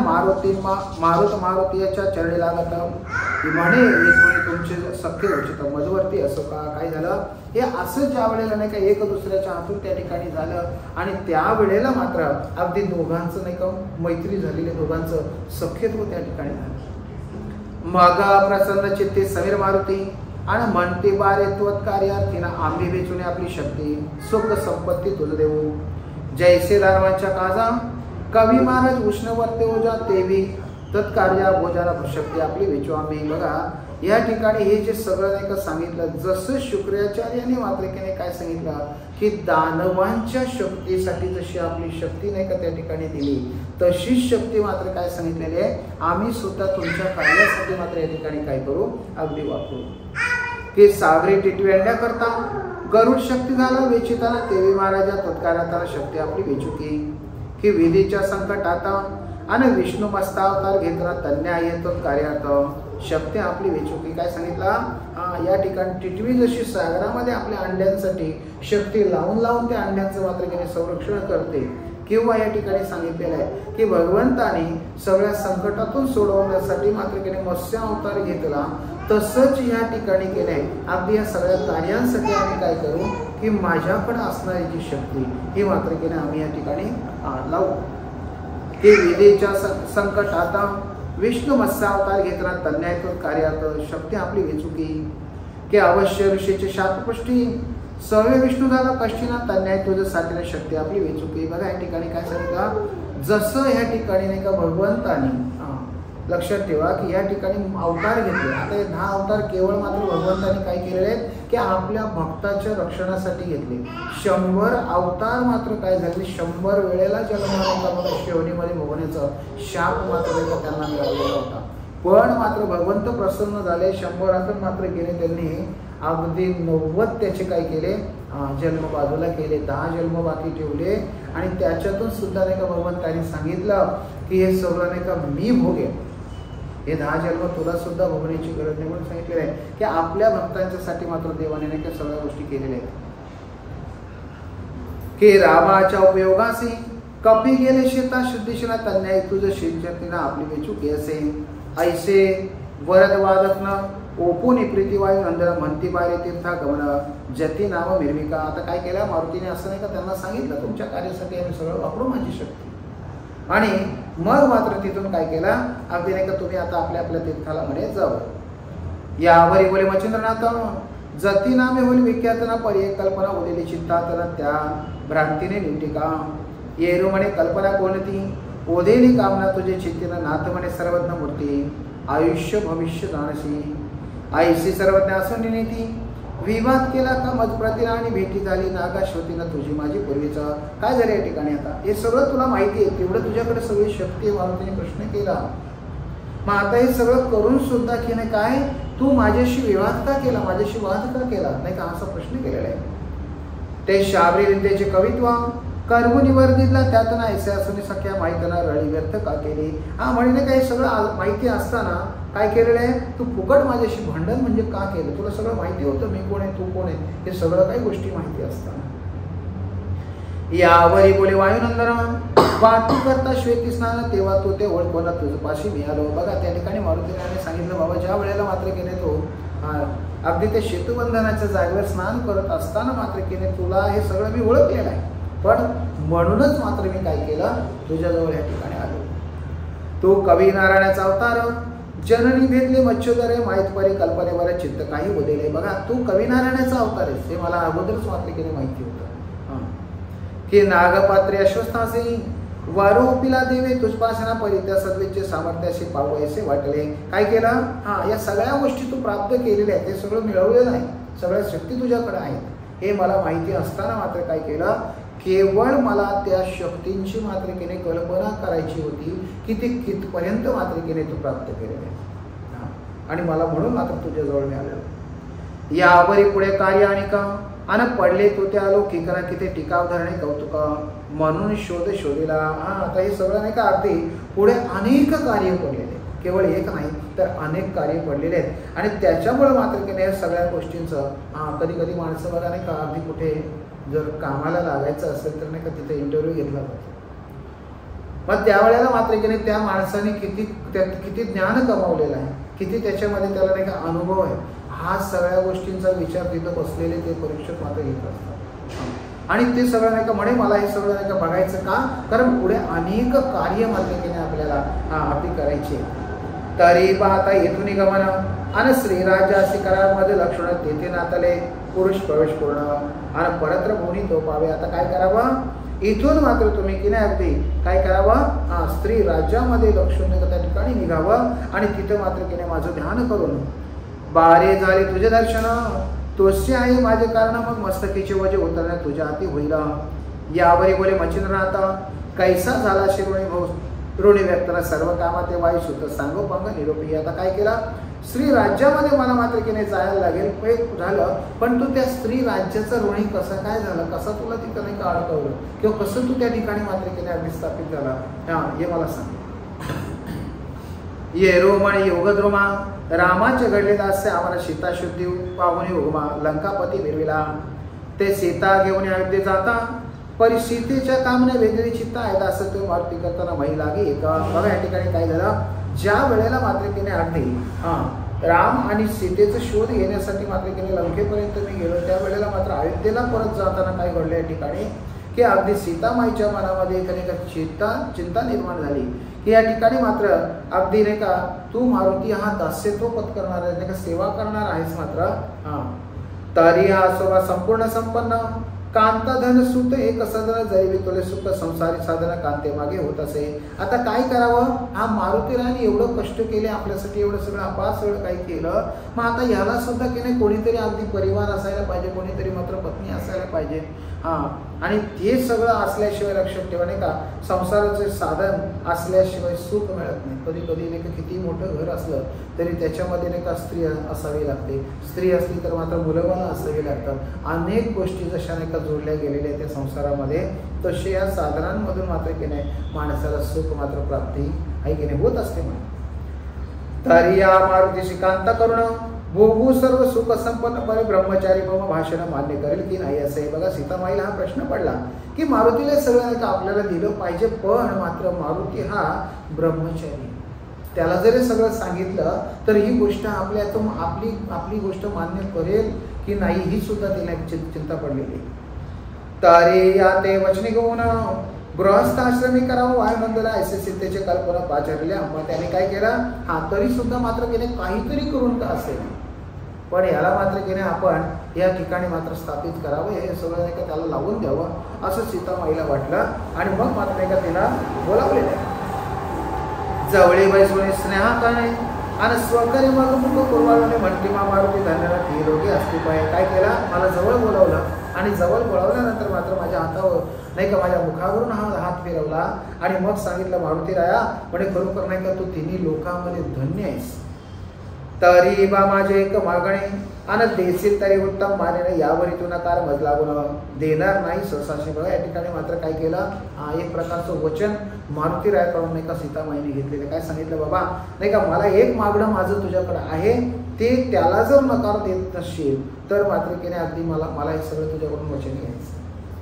मारुती याच्या चरणी लागत म्हणे तुमचे सख्य उचित मधवरती असं काय झालं हे असं ज्या वेळेला नाही का एक दुसऱ्याच्या हातून त्या ठिकाणी झालं आणि त्यावेळेला मात्र अगदी दोघांचं नाही का मैत्री झालेली दोघांचं सख्यत्व त्या ठिकाणी झालं मग प्रसन्न चित्ते समीर मारुती आणि म्हणते बारे त्वत्कार्यात तिनं आंबे वेचून आपली शक्ती सुख संपत्ती तुझ देऊ जैसे दानवांच्या काजा कवी महाराज उष्णवर्ते ओजा तेवी तत्कार्या भोजाला शक्ती आपली वेचू आम्ही. बघा या ठिकाणी हे जे सगळं नाही का सांगितलं, जसं शुक्राचार्याने मात्रिकेने काय सांगितलं की दानवांच्या शक्तीसाठी जशी आपली शक्ती नाही का त्या ठिकाणी दिली, तशीच शक्ती मात्र काय सांगितलेली आहे आम्ही सुद्धा तुमच्या कार्यासाठी मात्र या ठिकाणी काय करू अगदी वापरू. की सागरी टिटव्यांड्या करता गरुड शक्ती झाला वेचिताना तेवी महाराजा तत्काराताना शक्ती आपली वेचुकी. की विधीच्या संकटात आणि विष्णू मस्तावतार घेतला तन्या येतो कार्यात शक्ती आपली वेचुकी. काय सांगितलं या ठिकाणी टिटवी जशी सागरामध्ये आपल्या अंड्यांसाठी शक्ती लावून लावून त्या अंड्यांचं मात्र संरक्षण करते, किंवा या ठिकाणी सांगितलेलं आहे की भगवंताने सगळ्या संकटातून सोडवण्यासाठी मात्र मत्स्य अवतार घेतला, तसंच या ठिकाणी केलंय अगदी या सगळ्या कार्यांसाठी आम्ही काय करू की माझ्याकडे असणारी जी शक्ती ही मात्र आम्ही या ठिकाणी लावू. की विधीच्या संकटात विष्णू मत्स्यावतार घेतला तन्यायतो कार्यात शक्ती आपली वेचुकी. की अवश्य ऋषीचे शापपुष्टी सवे विष्णू झाला कष्टीना तन्याय तुझं साठीने शक्ती आपली वेचुकी. बघा या ठिकाणी काय सांगितलं, जसं या ठिकाणी नाही का भगवंतानी लक्षात ठेवा की या ठिकाणी अवतार घेतले. आता हे 10 अवतार केवळ मात्र भगवंतानी काय केलेले आहेत की आपल्या भक्ताच्या रक्षणासाठी घेतले. 100 अवतार मात्र काय झाले 100 वेळेला जन्माला शेवणीमध्ये भोगण्याचा शाप मात्र त्यांना मिळालेला होता. पण मात्र भगवंत प्रसन्न झाले, 100 मात्र गेले त्यांनी अगदी 90 त्याचे काय केले जन्म बाजूला केले, 10 जन्म बाकी ठेवले. आणि त्याच्यातून सुद्धा नाही का भगवंतांनी सांगितलं की हे सगळं नाही का मी भोगे, हे 10 जन्म तुला सुद्धा भोगण्याची गरज नाही म्हणून सांगितलेलं आहे की आपल्या भक्तांच्यासाठी मात्र देवाने नाही का सगळ्या गोष्टी केलेल्या आहेत. की रामाच्या उपयोगासी कपी गेले शेता शुद्धीशीला तन्याय तुझं शेतजतीनं आपली वेचुकी असे. ऐसे वरद वादकन ओपून प्रीतीवायू नंदन म्हणती बारे तीर्था गमन जती नाव मिरविका. आता काय केलं मारुतीने असं नाही का त्यांना सांगितलं तुमच्या कार्यासाठी आम्ही सगळं वापरू माझी शक्ती. आणि मग मात्र तिथून काय केला अगदी नाही का तुम्ही आता आपल्या आपल्या तीर्थाला म्हणे जावं. यावरी बोले मच्छिंद्रनाथ जती नामे होईल विख्यातना पर्याय कल्पना उदिली चित्तातना त्या भ्रांतीने निवटिका. येरू म्हणे कल्पना कोणती ओधेली कामना तुझे चित्तीनं नाथ म्हणे सर्वज्ञ मूर्ती. आयुष्य भविष्य जाणशी आईशी सर्वज्ञ असून नीती. विवाद केला का मजप्रतीला आणि भेटी झाली नागाश्वतीनं तुझी माझी पूर्वीचं. काय झालं या ठिकाणी आता हे सगळं तुला माहिती आहे, तेवढं तुझ्याकडे सगळी शक्ती आहे. मारुतीने प्रश्न केला, मग आता हे सगळं करून सुद्धा की नाही काय तू माझ्याशी विवाद का केला, माझ्याशी वाद का केला नाही का असा प्रश्न केलेला आहे. ते शाबरी विद्येचे कवित्व कर्म निवर्दितला त्यातनं ऐसे असून सख्या माहितना रळी व्यक्त का केली. म्हणे काय सगळं माहिती असताना काय केलेलं आहे तू फुकट माझ्याशी भांडण म्हणजे का केलं. तुला सगळं माहिती होतं मी कोण आहे तू कोण आहे हे सगळं काही गोष्टी माहिती असताना. यावरी बोले वायुनंदन वाटू करता श्वेती स्नान तेव्हा तो ते ओळखवला तुझं पाशी मी आलो. बघा त्या ठिकाणी मारुतीने सांगितलं बाबा ज्या वेळेला मात्र केले तो अगदी ते सेतुबंधनाच्या जागेवर स्नान करत असताना मात्र केले तुला हे सगळं मी ओळखलेलं आहे, पण म्हणूनच मात्र मी काय केलं तुझ्याजवळ या ठिकाणी आलो. तो कवी नारायणाचा अवतार जननी भेदले मच्छोदरे माहित परी कल्पनेवर चित्त काही उदेले. बघा तू कवी नारायणाचा अवतार आहेस हे मला अगोदरच मात्र केले माहिती होतं. की नागपात्रे अश्वस्थासी वारोपिला देवे तुझपासना परी त्या सद्वेचे सामर्थ्याशी पाहू असे वाटले. काय केलं या सगळ्या गोष्टी तू प्राप्त केलेल्या आहेत, ते सगळं मिळवलेलं आहे, सगळ्या शक्ती तुझ्याकडे आहेत हे मला माहिती असताना मात्र काय केलं केवळ मला त्या शक्तींची मात्र केने कल्पना करायची होती की ते कितपर्यंत मात्र केने तू प्राप्त केलेले आणि मला म्हणून मात्र तुझ्याजवळ मी आलो. यावरी पुढे कार्य आणि का आणि पडले तो त्या लौकिकना किती टिकाव धरणे कौतुक म्हणून शोधिला. आता हे सगळं नाही का अगदी पुढे अनेक कार्य पडलेले, केवळ एक नाही तर अनेक कार्य पडलेले आहेत आणि त्याच्यामुळे मात्र की नाही सगळ्या गोष्टींचं कधी कधी माणसं बघा नाही का अगदी कुठे जर कामाला लागायचं असेल तर नाही का तिथे इंटरव्ह्यू घेतला जातो, मग त्यावेळेला मात्र की नाही त्या माणसाने किती ज्ञान कमावलेलं आहे, किती त्याच्यामध्ये त्याला नाही का अनुभव आहे, हा सगळ्या गोष्टींचा विचार तिथं बसलेले ते परीक्षक मात्र घेत असतात. आणि ते सगळं नाही का म्हणे मला हे सगळं नाही का बघायचं का, कारण पुढे अनेक कार्य मात्र की आपल्याला आपली करायची. तरी पाहता येथून गमन आणि श्रीराजाशी करारमध्ये लक्षण तेथे नातले पुरुष प्रवेश पूर्ण आणि परत्र भूनी तो पावे. आता काय करावं इथून मात्र तुम्ही की नाही अगदी काय करावं, स्त्री राज्यामध्ये लक्षून त्या ठिकाणी निघावं आणि तिथं मात्र की नाही माझं ध्यान करून बारे झाले तुझे दर्शन, तोचे आहे माझे कारण, मग मस्तकीचे वजे उतरण्यात तुझ्या हाती होईल. यावरी बोले मचिन राहता कैसा झाला शिरोणी भाऊ ऋणी व्यक्तना सर्व कामात ते वायू सुत सांगो पंग निरोपी. आता काय केला, स्त्री राज्यामध्ये मला मात्र की नाही जायला लागेल एक झालं, पण तू त्या स्त्री राज्याचं ऋणी कसं काय झालं, कसं तुला तिथं नाही का अडकवलं किंवा कसं तू त्या ठिकाणी मात्र की नाही विस्थापित झाला, हे मला सांग. ये रोमण योगद्रोमा रामाचे घडले दास्य आम्हाला सीता शुद्धी पाहुणे उगमा लंकापती मिरविला. ते सीता घेऊन अयोध्ये जाता परिस्थितीच्या कामने वेगळी चित्ता आहे असं तो मारुती करताना माही लागे एका. बघा या ठिकाणी काय झालं, ज्या वेळेला मात्र की नाही अगदी राम आणि सीतेचा शोध घेण्यासाठी मात्र की नाही लंकेपर्यंत मी गेलो, त्या वेळेला मात्र अयोध्येला परत जाताना काय घडलं या ठिकाणी की अगदी सीतामाईच्या मनामध्ये एक चिंता निर्माण झाली की या ठिकाणी मात्र अगदी नाही का तू मारुती हा दास्यत्व पत्करणार आहे, नाही का सेवा करणार आहेस मात्र. तरी हा स्वभाव संपूर्ण संपन्न कांता धन सुत एक सदन जैवी तुले सुख संसारी साधन कांते मागे होत असे. आता काय करावं, हा मारुतीराणी एवढं कष्ट केले आपल्यासाठी, एवढं सगळं अपार सगळं काही केलं, मग आता ह्याला सुद्धा की नाही कोणीतरी अगदी परिवार असायला पाहिजे, कोणीतरी मात्र पत्नी असायला पाहिजे. आणि ते सगळं असल्याशिवाय लक्षात ठेवा नाही का संसाराचे साधन असल्याशिवाय सुख मिळत नाही. कधी कधी नाही का किती मोठं घर असलं तरी त्याच्यामध्ये नाही का स्त्री असावी लागते, स्त्री असली तर मात्र मुलंबाळं असावी लागतात. अनेक गोष्टी जशा नाही का जोडल्या गेलेल्या त्या संसारामध्ये, तसे या साधनांमधून मात्र की नाही माणसाला सुख मात्र प्राप्ती आहे की नाही होत असते. तरी या मारुतीशी कांता करुण भोगू सर्व सुख संपन्नपणे ब्रह्मचारी मम भाषण मान्य करेल की नाही असं आहे. बघा सीतामाईला हा प्रश्न पडला की मारुतीला सगळं आपल्याला दिलं पाहिजे, पण मात्र मारुती हा ब्रह्मचारी, त्याला जरी सगळं सांगितलं तर ही गोष्ट आपली गोष्ट मान्य करेल की नाही ही सुद्धा तिला चिंता पडलेली. तरी या ते वचने घेऊन गृहस्थाश्रमी करावं वायुनंदला ऐसे सीतेचे कल्पना पाचारल्या. मग त्याने काय केलं, तरी सुद्धा मात्र की नाही काहीतरी करून का असेल, पण याला मात्र की नाही आपण या ठिकाणी मात्र स्थापित करावं, हे सगळं नाही का त्याला लावून द्यावं असं सीतामाईला वाटलं. आणि मग मात्र नाही का तिला बोलावले जवळे बैसवणे स्नेहाकाने आणि स्वकरी मग मुख पूर्वाने म्हणते मा मारुती धन्याला ती रोगी असली पाहिजे. काय केला, मला जवळ बोलावलं आणि जवळ बोलावल्यानंतर मात्र माझ्या हातावर नाही का माझ्या मुखावरून हा हात फिरवला आणि मग सांगितलं मारुती राया म्हणे खरोखर नाही का तू तिन्ही लोकांमध्ये धन्य आहेस. तरी बा माझे एक मागणे आणि देशील तरी उत्तम माने यावरी तू नकार मजला गुण देणार नाही सहसाशी. बघा या ठिकाणी मात्र काय केलं, एक प्रकारचं वचन मारुती रायाकडून नाही का सीतामाईने घेतलेलं. काय सांगितलं, बाबा नाही का मला एक मागणं माझं तुझ्याकडे आहे, ते त्याला जर नकार देत नसशील तर मात्र की नाही अगदी मला हे सगळं तुझ्याकडून वचन घ्यायचं.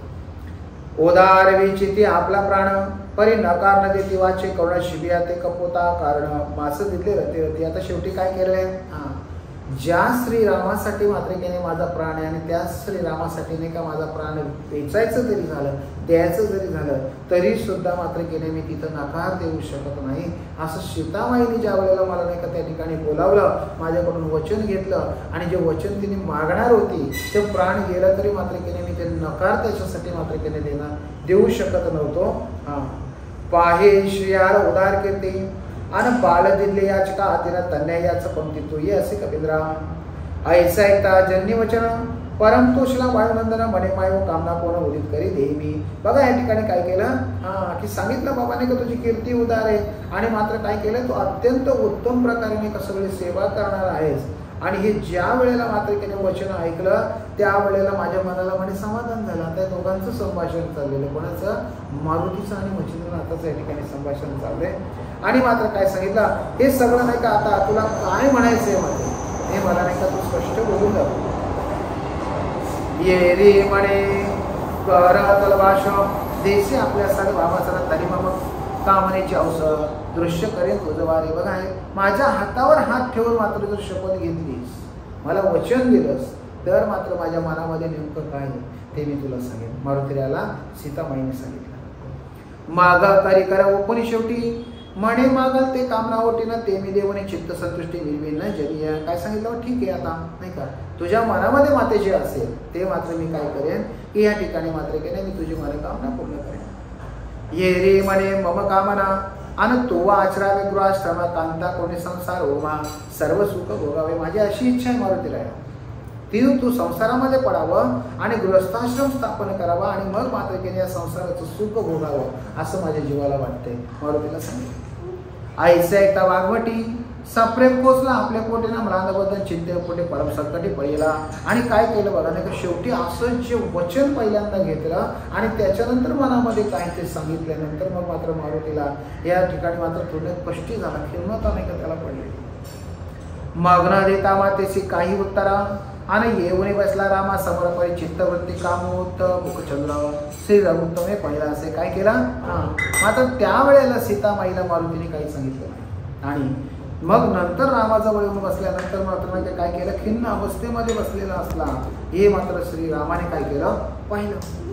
उदार विचिती आपला प्राण परी नकार न देती वाचे करुणा शिबिया ते कपोता कारण मास दिले रती रती. आता शेवटी काय केलंय, ज्या श्रीरामासाठी मात्र की नाही माझा प्राण आहे आणि त्या श्रीरामासाठी नाही का माझा प्राण वेचायचं जरी झालं, द्यायचं जरी झालं तरी सुद्धा मात्र की नाही मी तिथं नकार देऊ शकत नाही. असं सीतामाईने ज्या वेळेला मला नाही का त्या ठिकाणी बोलावलं, माझ्याकडून वचन घेतलं आणि जे वचन तिने मागणार होती ते प्राण गेलं तरी मात्र की नाही मी ते नकार त्याच्यासाठी मात्र की नाही देऊ शकत नव्हतो. पाहे श्रियार उदार कीर्ती आणि बाल दिले याचका तिला तन्यायाचं पंक्ती तू ये असे कपिंद्रा ऐसा ऐकता जन्य वचन परमतोषला वायुनंदन म्हणे मायो कामना कोण उदित करी देवी. बघा या ठिकाणी काय केलं, की सांगितलं बाबाने का तुझी कीर्ती उदार आहे आणि मात्र काय केलं तू अत्यंत उत्तम प्रकारे का सगळी सेवा करणार आहेस. आणि हे ज्या वेळेला मात्र की वचन ऐकलं त्या वेळेला माझ्या मनाला म्हणे समाधान झालं. त्या दोघांचं संभाषण चाललेलं, कोणाचं, मारुतीचं आणि मच्छिंद्रनाथाचं या ठिकाणी संभाषण चाललंय. आणि मात्र काय सांगितलं, हे सगळं नाही का आता तुला काय म्हणायचंय मध्ये हे मला नाही का तू स्पष्ट बोलून जा. ये रे म्हणे कर भाष देशी आपल्या सारे बाबाचा तरी मग कामनेची औषध दृश्य करेन तुझं वारे. बघा माझ्या हातावर हात ठेवून मात्र जर शपथ घेतलीस, मला वचन दिलंस तर मात्र माझ्या मनामध्ये नेमकं काय ते मी तुला सांगेन. मारुतीला सीतामाईने सांगितलं मागा करी करा कोणी शेवटी म्हणे मागल ते कामनावटीनं ते मी देवने चित्त संतुष्टी मिळवेल ना जरी. काय सांगितलं, ठीक आहे आता नाही का तुझ्या मनामध्ये माते जे असेल ते मात्र मी काय करेन की या ठिकाणी मात्र की नाही मी तुझी मनोकामना पूर्ण करेन. ये रे म्हणे मम कामना आणि तो आचरावे गृहाश्रमा कांता कोणी संसार होमा सर्व सुख भोगावे. माझी अशी इच्छा आहे मारुतीला तिथून तू संसारामध्ये पडावं आणि गृहस्थाश्रम स्थापन करावा आणि मग मात्र केले या संसाराचं सुख भोगावं असं माझ्या जीवाला वाटतंय. मारुतीला सांगितलं. आईचे ऐकता वाघवटी सप्रेम पोचला आपल्या पोटीनं म्रांदबद्दल चिंते पोटे परम संकटी पहिला. आणि काय केलं बघा नाही का शेवटी असं जे वचन पहिल्यांदा घेतलं आणि त्याच्यानंतर मनामध्ये काय ते सांगितल्यानंतर मग मात्र मारुतीला या ठिकाणी मात्र थोडं कष्टी झाला. खिन्नता नाही का त्याला पडली. मग न देता मातेशी काही उत्तरा आणि येऊन बसला रामा समोर परी चित्तवृत्ती कामोत मुखचंद्र श्री रघुत्तमे पहिला असे काय केला. मात्र त्यावेळेला सीतामाईला मारुतीने काही सांगितलं नाही. आणि मग नंतर रामाजवळ येऊन बसल्यानंतर मात्र काय केलं खिन्न अवस्थेमध्ये बसलेला असला हे मात्र श्रीरामाने काय केलं पाहिलं.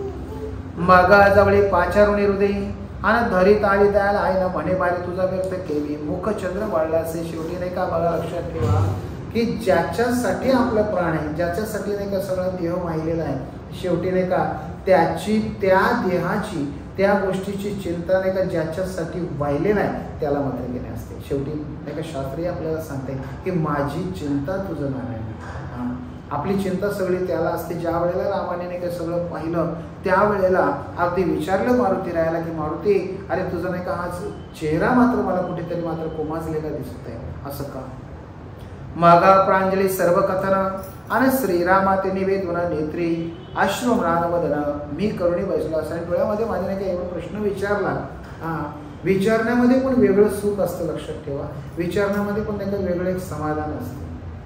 मगाजवळी पाचारुणी हृदयी आणि धरी ताळी द्यायला आहे ना म्हणे बारी तुझा व्यक्त केली मुखचंद्र वाढला असे. शेवटी नाही का बघा लक्षात ठेवा की ज्याच्यासाठी आपलं प्राण आहे ज्याच्यासाठी नाही का सगळं देह वाहिलेला आहे शेवटी नाही का त्याची त्या देहाची त्या गोष्टीची चिंता नाही का ज्याच्यासाठी वाहिलेला आहे त्याला मात्र घेणे असते. शेवटी नाही का शास्त्रीय आपल्याला सांगते की माझी चिंता तुझं नारायण. आपली चिंता सगळी त्याला असते. ज्या वेळेला रामाने नाही का सगळं पाहिलं त्यावेळेला अगदी विचारलं मारुती राहायला की मारुती अरे तुझं नाही का आज चेहरा मात्र मला कुठेतरी मात्र कोमाजलेला दिसत आहे असं का. मागा प्रांजली सर्व कथन आणि श्रीरामा ते निवेदन नेत्री अश्वम्रानवदन मी करुणी बसलो असं. आणि डोळ्यामध्ये माझ्या नाही का एवढा प्रश्न विचारला. विचारण्यामध्ये पण वेगळं सुख असतं लक्षात ठेवा. विचारण्यामध्ये पण नाही का वेगळं एक समाधान असतं.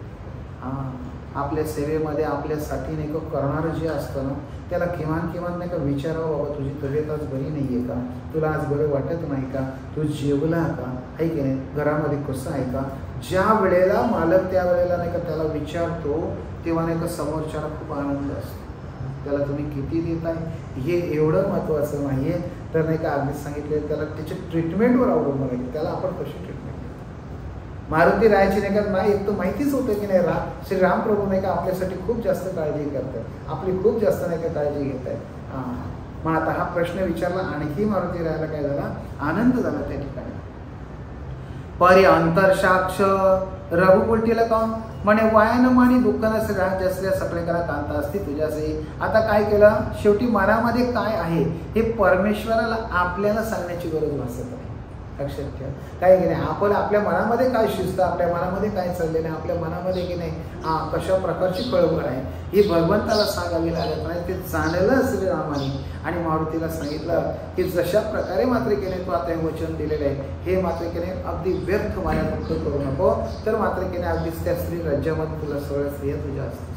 आपल्या सेवेमध्ये आपल्यासाठी नाही का करणारं जे असतं ना त्याला किमान नाही का विचारावं बाबा तुझी तब्येत आज बरी नाही आहे का तुला आज बरं वाटत नाही का तू जेवला का आहे की नाही घरामध्ये कसं आहे का. ज्या वेळेला मालक त्या वेळेला नाही का त्याला विचारतो तेव्हा नाही का समोरच्याला खूप आनंद असतो. त्याला तुम्ही किती देताय हे एवढं महत्त्वाचं नाही आहे तर नाही का आधीच सांगितलं त्याला त्याच्या ट्रीटमेंटवर अवलंबून आहे त्याला आपण कशी ट्रीटमेंट. मारुती रायाची नाही का नाही एक तर माहितीच होतं की नाही श्री रामप्रभू नाही का आपल्यासाठी खूप जास्त काळजी करतात आपली खूप जास्त नाही का काळजी घेत आहेत. मग आता हा प्रश्न विचारला आणखी मारुती रायाला काय झाला आनंद झाला त्या ठिकाणी. परी अंतरसाक्ष रघु बोलतील का म्हणे वायान मानी दुःख नसे राज्य असल्या सगळे करा कांता असते तुझ्याशी. आता काय केलं शेवटी मनामध्ये काय आहे हे परमेश्वराला आपल्याला सांगण्याची गरज भासत नाही. लक्षात ठेवा काय की नाही आपण आपल्या मनामध्ये काय शिस्त आपल्या मनामध्ये काय चाललेलं आहे आपल्या मनामध्ये की नाही कशा प्रकारची कळवळ आहे ही भगवंताला सांगावी लागत नाही. ते जाणलं श्रीरामाने आणि मारुतीला सांगितलं की जशा प्रकारे मात्र की नाही तू आता हे वचन दिलेलं आहे हे मात्र की नाही अगदी व्यर्थ मायामुक्त करू नको तर मात्र की नाही अगदीच त्या स्त्री राज्यामध्ये तुला सगळं स्त्रिया तुझ्या असतील.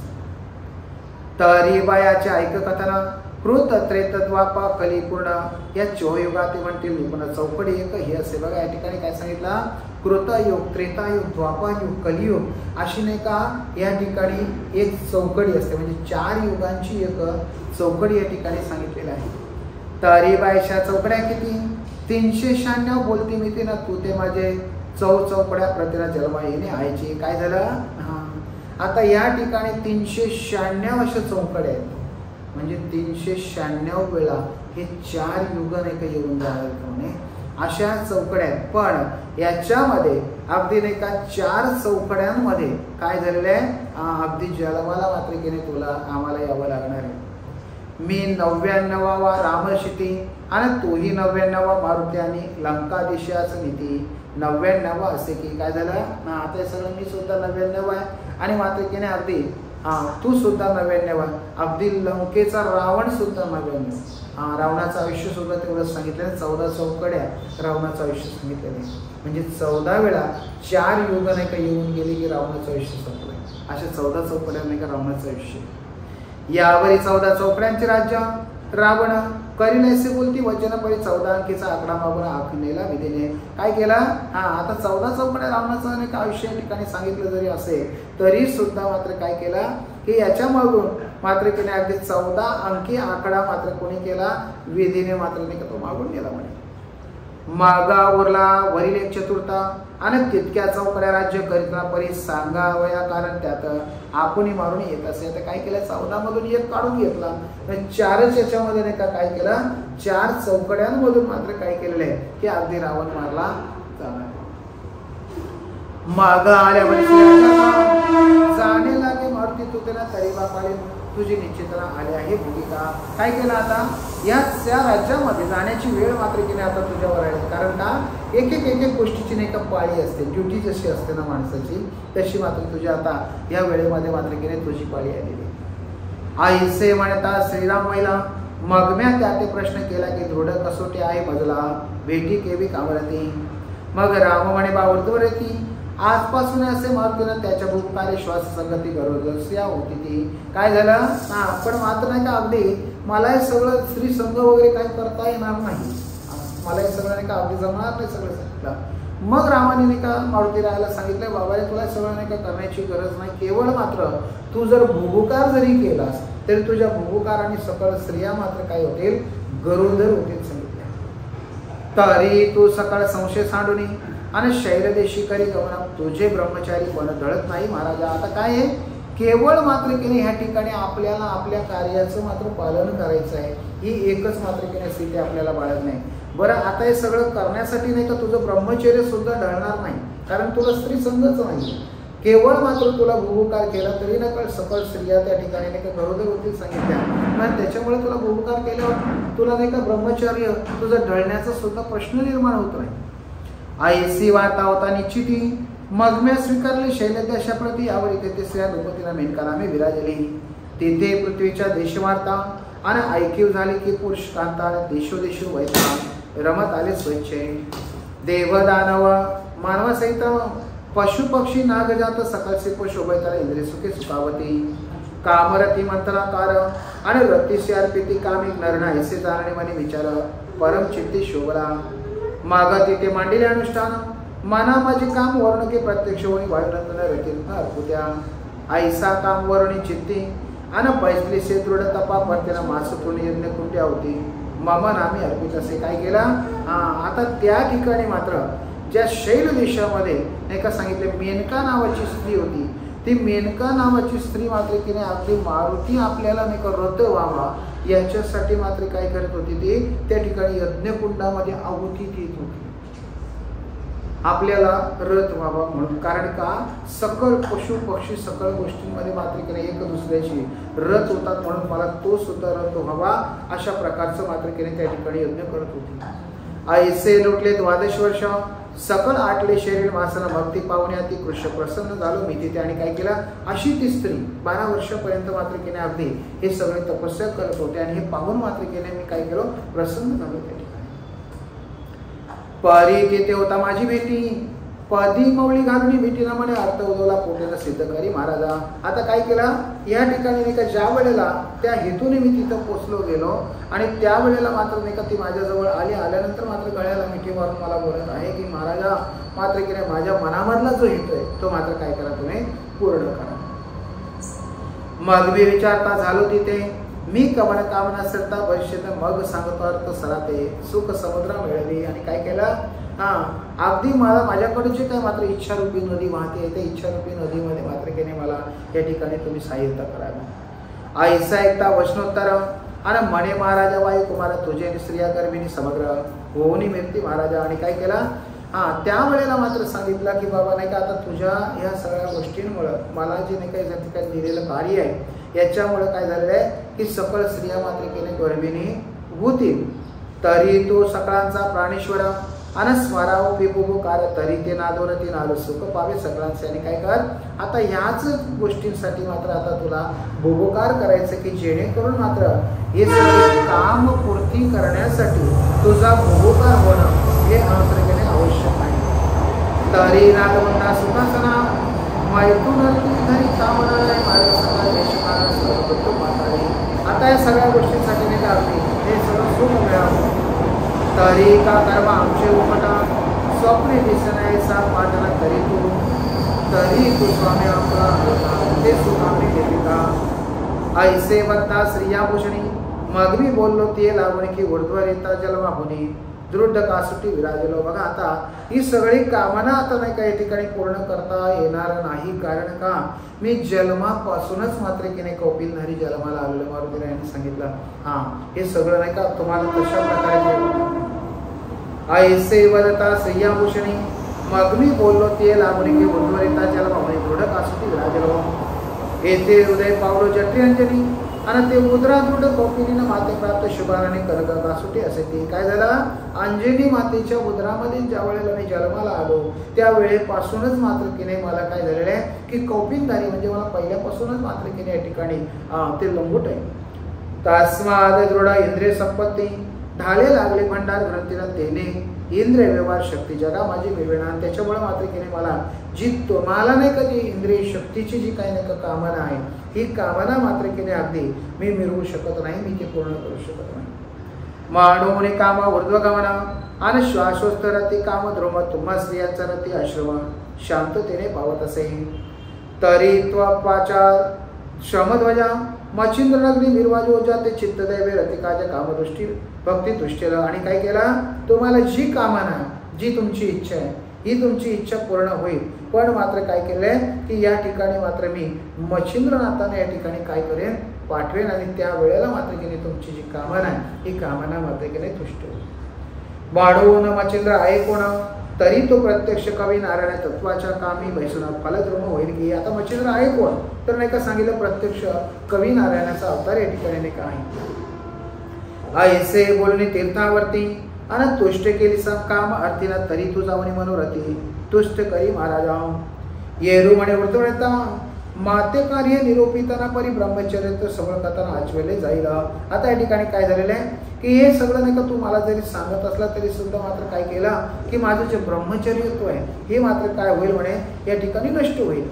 तरी बायाचे ऐक कथना कृत त्रेतद्वापा कलिपूर्ण या चौयुगात म्हणतील निपुण चौकडी एक हे असे. बघा या ठिकाणी काय सांगितलं कृतयुग त्रेतायुग द्वापारयुग कलियुग अशी नाही का या ठिकाणी एक चौकडी असते म्हणजे 4 युगांची एक चौकडी या ठिकाणी सांगितलेली आहे. तरी बायशा चौकड्या किती 396 बोलती मी ते ना तू ते माझे चौकड्या प्रतिला जन्मा येणे आयची. काय झालं आता या ठिकाणी 396 अशा चौकड्या आहेत म्हणजे 396 वेळा हे 4 युग नाही का येऊन जाणार अशा चौकड्या आहेत. पण याच्यामध्ये अगदी नाही का 4 चौकड्यांमध्ये काय झालेलं आहे अगदी जन्माला मात्र की नाही तुला आम्हाला यावं लागणार आहे. मी 99वा रामशिती आणि तोही 99वा मारुती आणि लंकादेशाच नीती 99 असे की काय झालं आता हे सगळं मी सुद्धा 99 आहे आणि मात्र की नाही अगदी तू सुद्धा 99 अगदी लंकेचा रावण सुद्धा 99. रावणाचं आयुष्य सुद्धा तेवढं सांगितलं 14 चौकड्या रावणाचं आयुष्य सांगितलेलं आहे म्हणजे 14 वेळा 4 युग नाही का येऊन गेली की रावणाचं आयुष्य संपलं. अशा 14 चौकड्या नाही का रावणाचं आयुष्य. यावरी 14 चौकड्यांचे राज्य रावण करील असे बोलती वचन परी 14 अंकीचा आकडा मागून आखणेला विधीने काय केला आता 14 चौकड्या रावणाचं नाही का आयुष्य या ठिकाणी सांगितलं जरी असेल तरी सुद्धा मात्र काय केला की याच्या मागून मात्र की नाही अगदी 14 अंकी आकडा मात्र कोणी केला विधीने मात्र नाही का तो मागून गेला म्हणे. मागा उरला वरील एक चतुर्था आणि तितक्या चौकड्या राज्य करीत परी सांगावया कारण त्यात आपणही मारून येत असे. तर काय केलं 14 मधून एक काढून घेतला. 4च याच्यामध्ये नाही का काय केलं 4 चौकड्यांमधून मात्र काय केलेलं आहे की अगदी रावण मारला जाणार. मागा आल्या जाणे लागे मारुती तू त्याला तरी बापाले तुझी निश्चितला आली आहे भूमिका. काय केलं आता या त्या राज्यामध्ये जाण्याची वेळ मात्र की नाही आता तुझ्यावर आहे. कारण का एक एक गोष्टीची नाही का पाळी असते, ड्युटी जशी असते ना माणसाची तशी मात्र तुझ्या आता या वेळेमध्ये मात्र की नाही तुझी पाळी आलेली. आईसे म्हणता श्रीराम महिला मगम्या त्या ते प्रश्न केला की दृढ कसोटी आहे मजला भेटी केवी कामरती. मग राम म्हणे बावरतवर येती आजपासून असे मारुतीनं त्याच्या भूतकाळी श्वास संगती गरजेच्या होती ती. काय झालं पण मात्र नाही का अगदी मला हे सगळं स्त्री संघ वगैरे काही करता येणार नाही, मला हे सगळं नाही का अगदी जमणार नाही सगळं सांगितलं. मग रामाने नाही का मारुती राहायला सांगितलं बाबा तुला सगळं नाही का करण्याची गरज नाही, केवळ मात्र तू जर भूभुकार जरी केलास तरी तुझ्या भूभुकार आणि सकळ स्त्रिया मात्र काय होतील गरोदर होतील सांगितलं. तरी तू सकाळ संशय सांडून आणि शैलदेशी करी गमना तुझे ब्रह्मचारी पण ढळत नाही महाराजा. आता काय आहे केवळ मात्र की ह्या ठिकाणी आपल्याला आपल्या कार्याचं मात्र पालन करायचं आहे. ही एकच मात्र की स्थिती आपल्याला बाळगत नाही. बरं आता हे सगळं करण्यासाठी नाही का तुझं ब्रह्मचर्य सुद्धा ढळणार नाही कारण तुला स्त्री संघच नाही. केवळ मात्र तुला भूभुकार केला तरी नकळ सकळ स्त्रिया त्या ठिकाणी नाही का गरोदर होतील सांगितल्या. आणि त्याच्यामुळे तुला भूभुकार केल्यावर तुला नाही का ब्रह्मचर्य तुझं ढळण्याचा सुद्धा प्रश्न निर्माण होत नाही. आईसी वार्ता होता निश्चिती मगम्या स्वीकारली शैलदेशा प्रती यावर तेथे स्त्रिया द्रौपदीला मेनका नामे विराजली. तेथे पृथ्वीच्या देशवार्ता आणि ऐकीव झाली की पुरुष कांता देशोदेशो वैता रमत आले स्वच्छे. देव दानव मानवासहित पशु पक्षी नागजात सकलसे शोभयताला इंद्रिय सुखे सुखावती. कामरती मंत्राकार आणि रतीशी अर्पिती कामिक नरणा ऐसे जाणणे मनी विचार परम चित्ती शोभला. मागा तिथे मांडिले अनुष्ठान मना माझे काम वर्ण के प्रत्यक्ष होई वायुनंदन रतीन अर्पुत्या. ऐसा काम वर्णी चित्ती आणि बैसली से दृढ तपा परतेना मासतून यज्ञ कुंट्या होती मम नामी अर्पित असे. काय केला आता त्या ठिकाणी मात्र ज्या शैल देशामध्ये नाही का सांगितले मेनका नावाची स्त्री होती. ती मेनका नावाची स्त्री मात्र की नाही अगदी मारुती आपल्याला नाही का रथ व्हावा याच्यासाठी मात्र काय करत होती ती त्या ठिकाणी यज्ञकुंडामध्ये आहुती देत होती आपल्याला रथ व्हावा म्हणून. कारण का सकळ पशु पक्षी सकळ गोष्टींमध्ये मात्र की नाही एक दुसऱ्याची रथ होतात म्हणून मला तो सुद्धा रथ व्हावा अशा प्रकारचं मात्र की नाही त्या ठिकाणी यज्ञ करत होती. ऐसे लुटले 12 वर्ष सकल आटले शरीर वासना भक्ती पाहुणे अति कृष्ण प्रसन्न झालो मी तिथे. आणि काय केलं अशी ती स्त्री 12 वर्षापर्यंत मात्र की नाही अगदी हे सगळे तपस्या करत होते आणि हे पाहून मात्र की नाही मी काय केलं प्रसन्न झालो त्या ठिकाणी. परी तेथे होता माझी भेटी पदी मौळी घालून भेटीला म्हणे अर्थ उदवला पोटेला सिद्ध करी महाराजा. आता काय केलं या ठिकाणी नाही का ज्या वेळेला त्या हेतूने मी तिथं पोचलो गेलो आणि त्या वेळेला मात्र नाही का ती माझ्याजवळ आली. आल्यानंतर मात्र गळ्याला मिठी मारून मला बोलत आहे की महाराजा मात्र की नाही माझ्या मनामधला जो हेतू आहे तो मात्र काय करा तुम्ही पूर्ण करा. मग मी विचारता झालो तिथे मी कमन कामना सरता भविष्यात मग सांगतो अर्थ सराते सुख समुद्र मिळवी. आणि काय केलं अगदी मला माझ्याकडचे काय मात्र इच्छारूपी नदी वाहते त्या इच्छारूपी नदीमध्ये मात्र की नाही मला या ठिकाणी तुम्ही सहाय्यता करावी. ऐसा एकता वैष्णोत्तर आणि म्हणे महाराजा वायू कुमार तुझे स्त्रिया गर्भिणी समग्र होऊनी मिळती महाराजा. आणि काय केला त्यावेळेला मात्र सांगितलं की बाबा नाही का आता तुझ्या ह्या सगळ्या गोष्टींमुळं मला जे नाही काही ज्या ठिकाणी दिलेलं कार्य आहे याच्यामुळे काय झालेलं आहे की सकळ स्त्रिया मात्र की नाही गर्भिणी होतील. तरी तो सकळांचा प्राणेश्वर आणि स्वराव पिपुकार तरी ते नादोरती नालो सुख पावे सकळांचे. आणि काय कर आता ह्याच गोष्टींसाठी मात्र आता तुला भोगोकार करायचं की जेणेकरून मात्र हे सगळे काम पूर्ती करण्यासाठी तुझा भोगोकार होणं हे अंतर्गत आवश्यक आहे. तरी नागवंता सुखासना मैथून घरी कामना मार्ग सगळा देशकाला सर्व मातारी. आता या सगळ्या गोष्टींसाठी नाही लागली हे सगळं सुख मिळावं. तरी का कर्म आमचे उपटा स्वप्ने दिसण्याचा पाठना तरी तू स्वामी आपला ते सुखामी देविका. ऐसे वत्ता श्रिया भूषणी मग मी बोललो ते लागून की ऊर्ध्वरिता जन्मा होणे दृढ कासुटी विराजलो. बघा आता ही सगळी कामना आता नाही का या ठिकाणी पूर्ण करता येणार नाही. कारण का मी जन्मापासूनच मात्र की नाही कौपिलधारी जन्माला आलेलो. मारुती यांनी सांगितलं हा हे सगळं नाही का तुम्हाला कशा प्रकारे ऐसे वदता सह्याभूषणी मग मी बोललो ते लांबणी की उद्वरिता जन्म म्हणे दृढ कासुटी विराजलो. येथे हृदय पावलो जठी अंजनी आणि ते उदरा दृढ कौपिलीनं माते प्राप्त शुभाराने कर्ग कासुटी असे ते. काय झालं अंजनी मातेच्या उदरामध्ये ज्या वेळेला मी जन्माला आलो त्या वेळेपासूनच मात्र की नाही मला काय झालेलं आहे की कौपिलधारी म्हणजे मला पहिल्यापासूनच मात्र की नाही या ठिकाणी ते लंगोट आहे. तस्माद दृढ इंद्रिय संपत्ती ढाले लागले भंडार ग्रंथीला तेने इंद्रिय व्यवहार शक्ती जगा माझी मिळणार. त्याच्यामुळे मात्र की नाही मला जी तुम्हाला नाही कधी इंद्रिय शक्तीची जी काही नाही का कामना आहे ही कामना मात्र की नाही अगदी मी मिळवू शकत नाही. मी ती पूर्ण करू शकत नाही. मानवने कामा ऊर्ध्वगमना आणि श्वासोत्तरती काम ध्रुम तुम्हा स्त्रियांचा रती आश्रम शांततेने पावत असे. तरी त्वपाचार श्रमध्वजा मच्छिंद्रनगरी निर्वाजोजा ते चित्तदैवे रतिकाच्या कामदृष्टी भक्ती दृष्टीला. आणि काय केला तुम्हाला जी कामना जी तुमची इच्छा आहे ही तुमची इच्छा पूर्ण होईल. पण मात्र काय केलंय की या ठिकाणी मात्र मी मच्छिंद्रनाथाने या ठिकाणी काय करेन पाठवेन आणि त्या वेळेला मात्र की नाही तुमची जी कामना आहे ही कामना मात्र की नाही तुष्ट होईल. वाढवून मच्छिंद्र आहे कोण तरी तो प्रत्यक्ष कवी नारायण तत्वाच्या कामी बैसून फलद्रुम होईल की. आता मच्छिंद्र आहे कोण तर नाही का सांगितलं प्रत्यक्ष कवी नारायणाचा अवतार या ठिकाणी नाही का आहे. ऐसे बोलणे तीर्थावरती आणि तुष्ट केली काम अर्थीला तरी तू जाऊन मनोरथी तुष्ट करी महाराजा. येरू म्हणे वृत्तवळता माते कार्य निरोपिताना परी ब्रह्मचर्य सगळं कथाना आचवेले जाईल. आता या ठिकाणी काय झालेलं आहे की हे सगळं नाही का तू मला जरी सांगत असला तरी सुद्धा मात्र काय केलं की माझं जे ब्रह्मचर्यत्व आहे हे मात्र काय होईल म्हणे या ठिकाणी नष्ट होईल.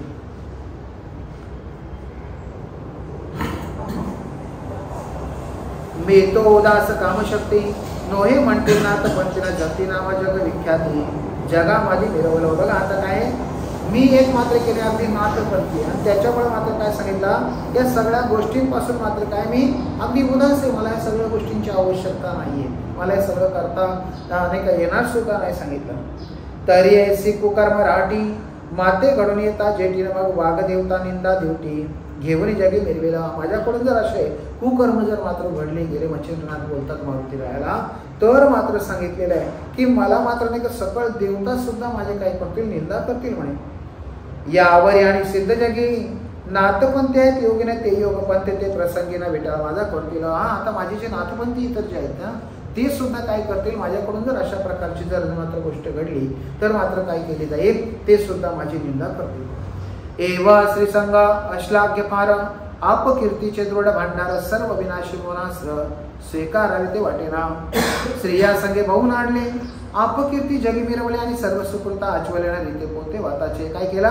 मी तो उदास कामशक्ती नोहे म्हणते नाथ पंचना जगती नावा जग विख्याती जगामध्ये मिरवलं. बघा आता काय मी एक मात्र केले अगदी नाथ करते आणि त्याच्यामुळे मात्र काय सांगितलं या सगळ्या गोष्टींपासून मात्र काय मी अगदी उदास आहे. मला या सगळ्या गोष्टींची आवश्यकता नाहीये. मला हे सगळं करता नाही का येणार सुद्धा नाही सांगितलं. तरी ऐसी कुकर्म राठी माते घडून येता जेटीनं मग वाघदेवता निंदा देवटी घेऊन जगी मिरवेला. माझ्याकडून जर असे कुकर्म जर मात्र घडले गेले मच्छिंद्रनाथ बोलतात मारुती रायाला तर मात्र सांगितलेलं आहे की मला मात्र नाही का सकळ देवता सुद्धा माझे काय करतील निंदा करतील म्हणे. यावर आणि सिद्ध जगी नाथपंथी आहेत योगीने ते योगपंथी ते प्रसंगीना विटा माझा करतील. हा आता माझी जे नाथपंथी इतर जे आहेत ना ते सुद्धा काय करतील माझ्याकडून जर अशा प्रकारची जर मात्र गोष्ट घडली तर मात्र काय केली जाईल ते सुद्धा माझी निंदा करतील. एवा श्रीसंग अश्लाघ्य फार अपकीर्तीचे दृढ भांडार सर्व विनाशी मोनास्त्र स्वीकारावे ते वाटेना. स्त्रिया संगे बहुन आणले अपकीर्ती जगी मिरवले आणि सर्व सुकृता आचवलेल्या रीते पोते वाताचे. काय केला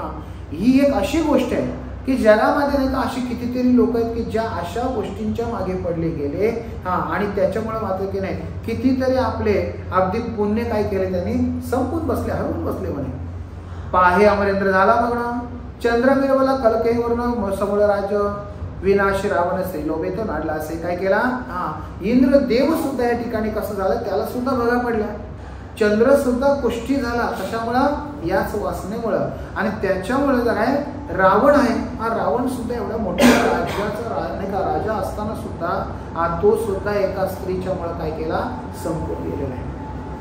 ही एक अशी गोष्ट आहे की जगामध्ये नाही का अशी कितीतरी लोक आहेत की ज्या अशा गोष्टींच्या मागे पडले गेले आणि त्याच्यामुळे मात्र की नाही कितीतरी आपले अगदी पुण्य काय केले त्यांनी संपून बसले हरवून बसले म्हणे. पाहे अमरेंद्र झाला बघणं चंद्र मिरवला कलकेवरून समोर राज विनाशी रावण श्री लोभे तो नाडला असे. काय केला इंद्र देव सुद्धा या ठिकाणी कसं झालं त्याला सुद्धा बघा पडला. चंद्र सुद्धा कुष्ठी झाला कशामुळं याच वासनेमुळं आणि त्याच्यामुळे काय रावण आहे हा रावण सुद्धा एवढ्या मोठ्या राज्याचा नाही का राजा असताना सुद्धा तो सुद्धा एका स्त्रीच्या मुळे काय केला संपून गेलेला आहे.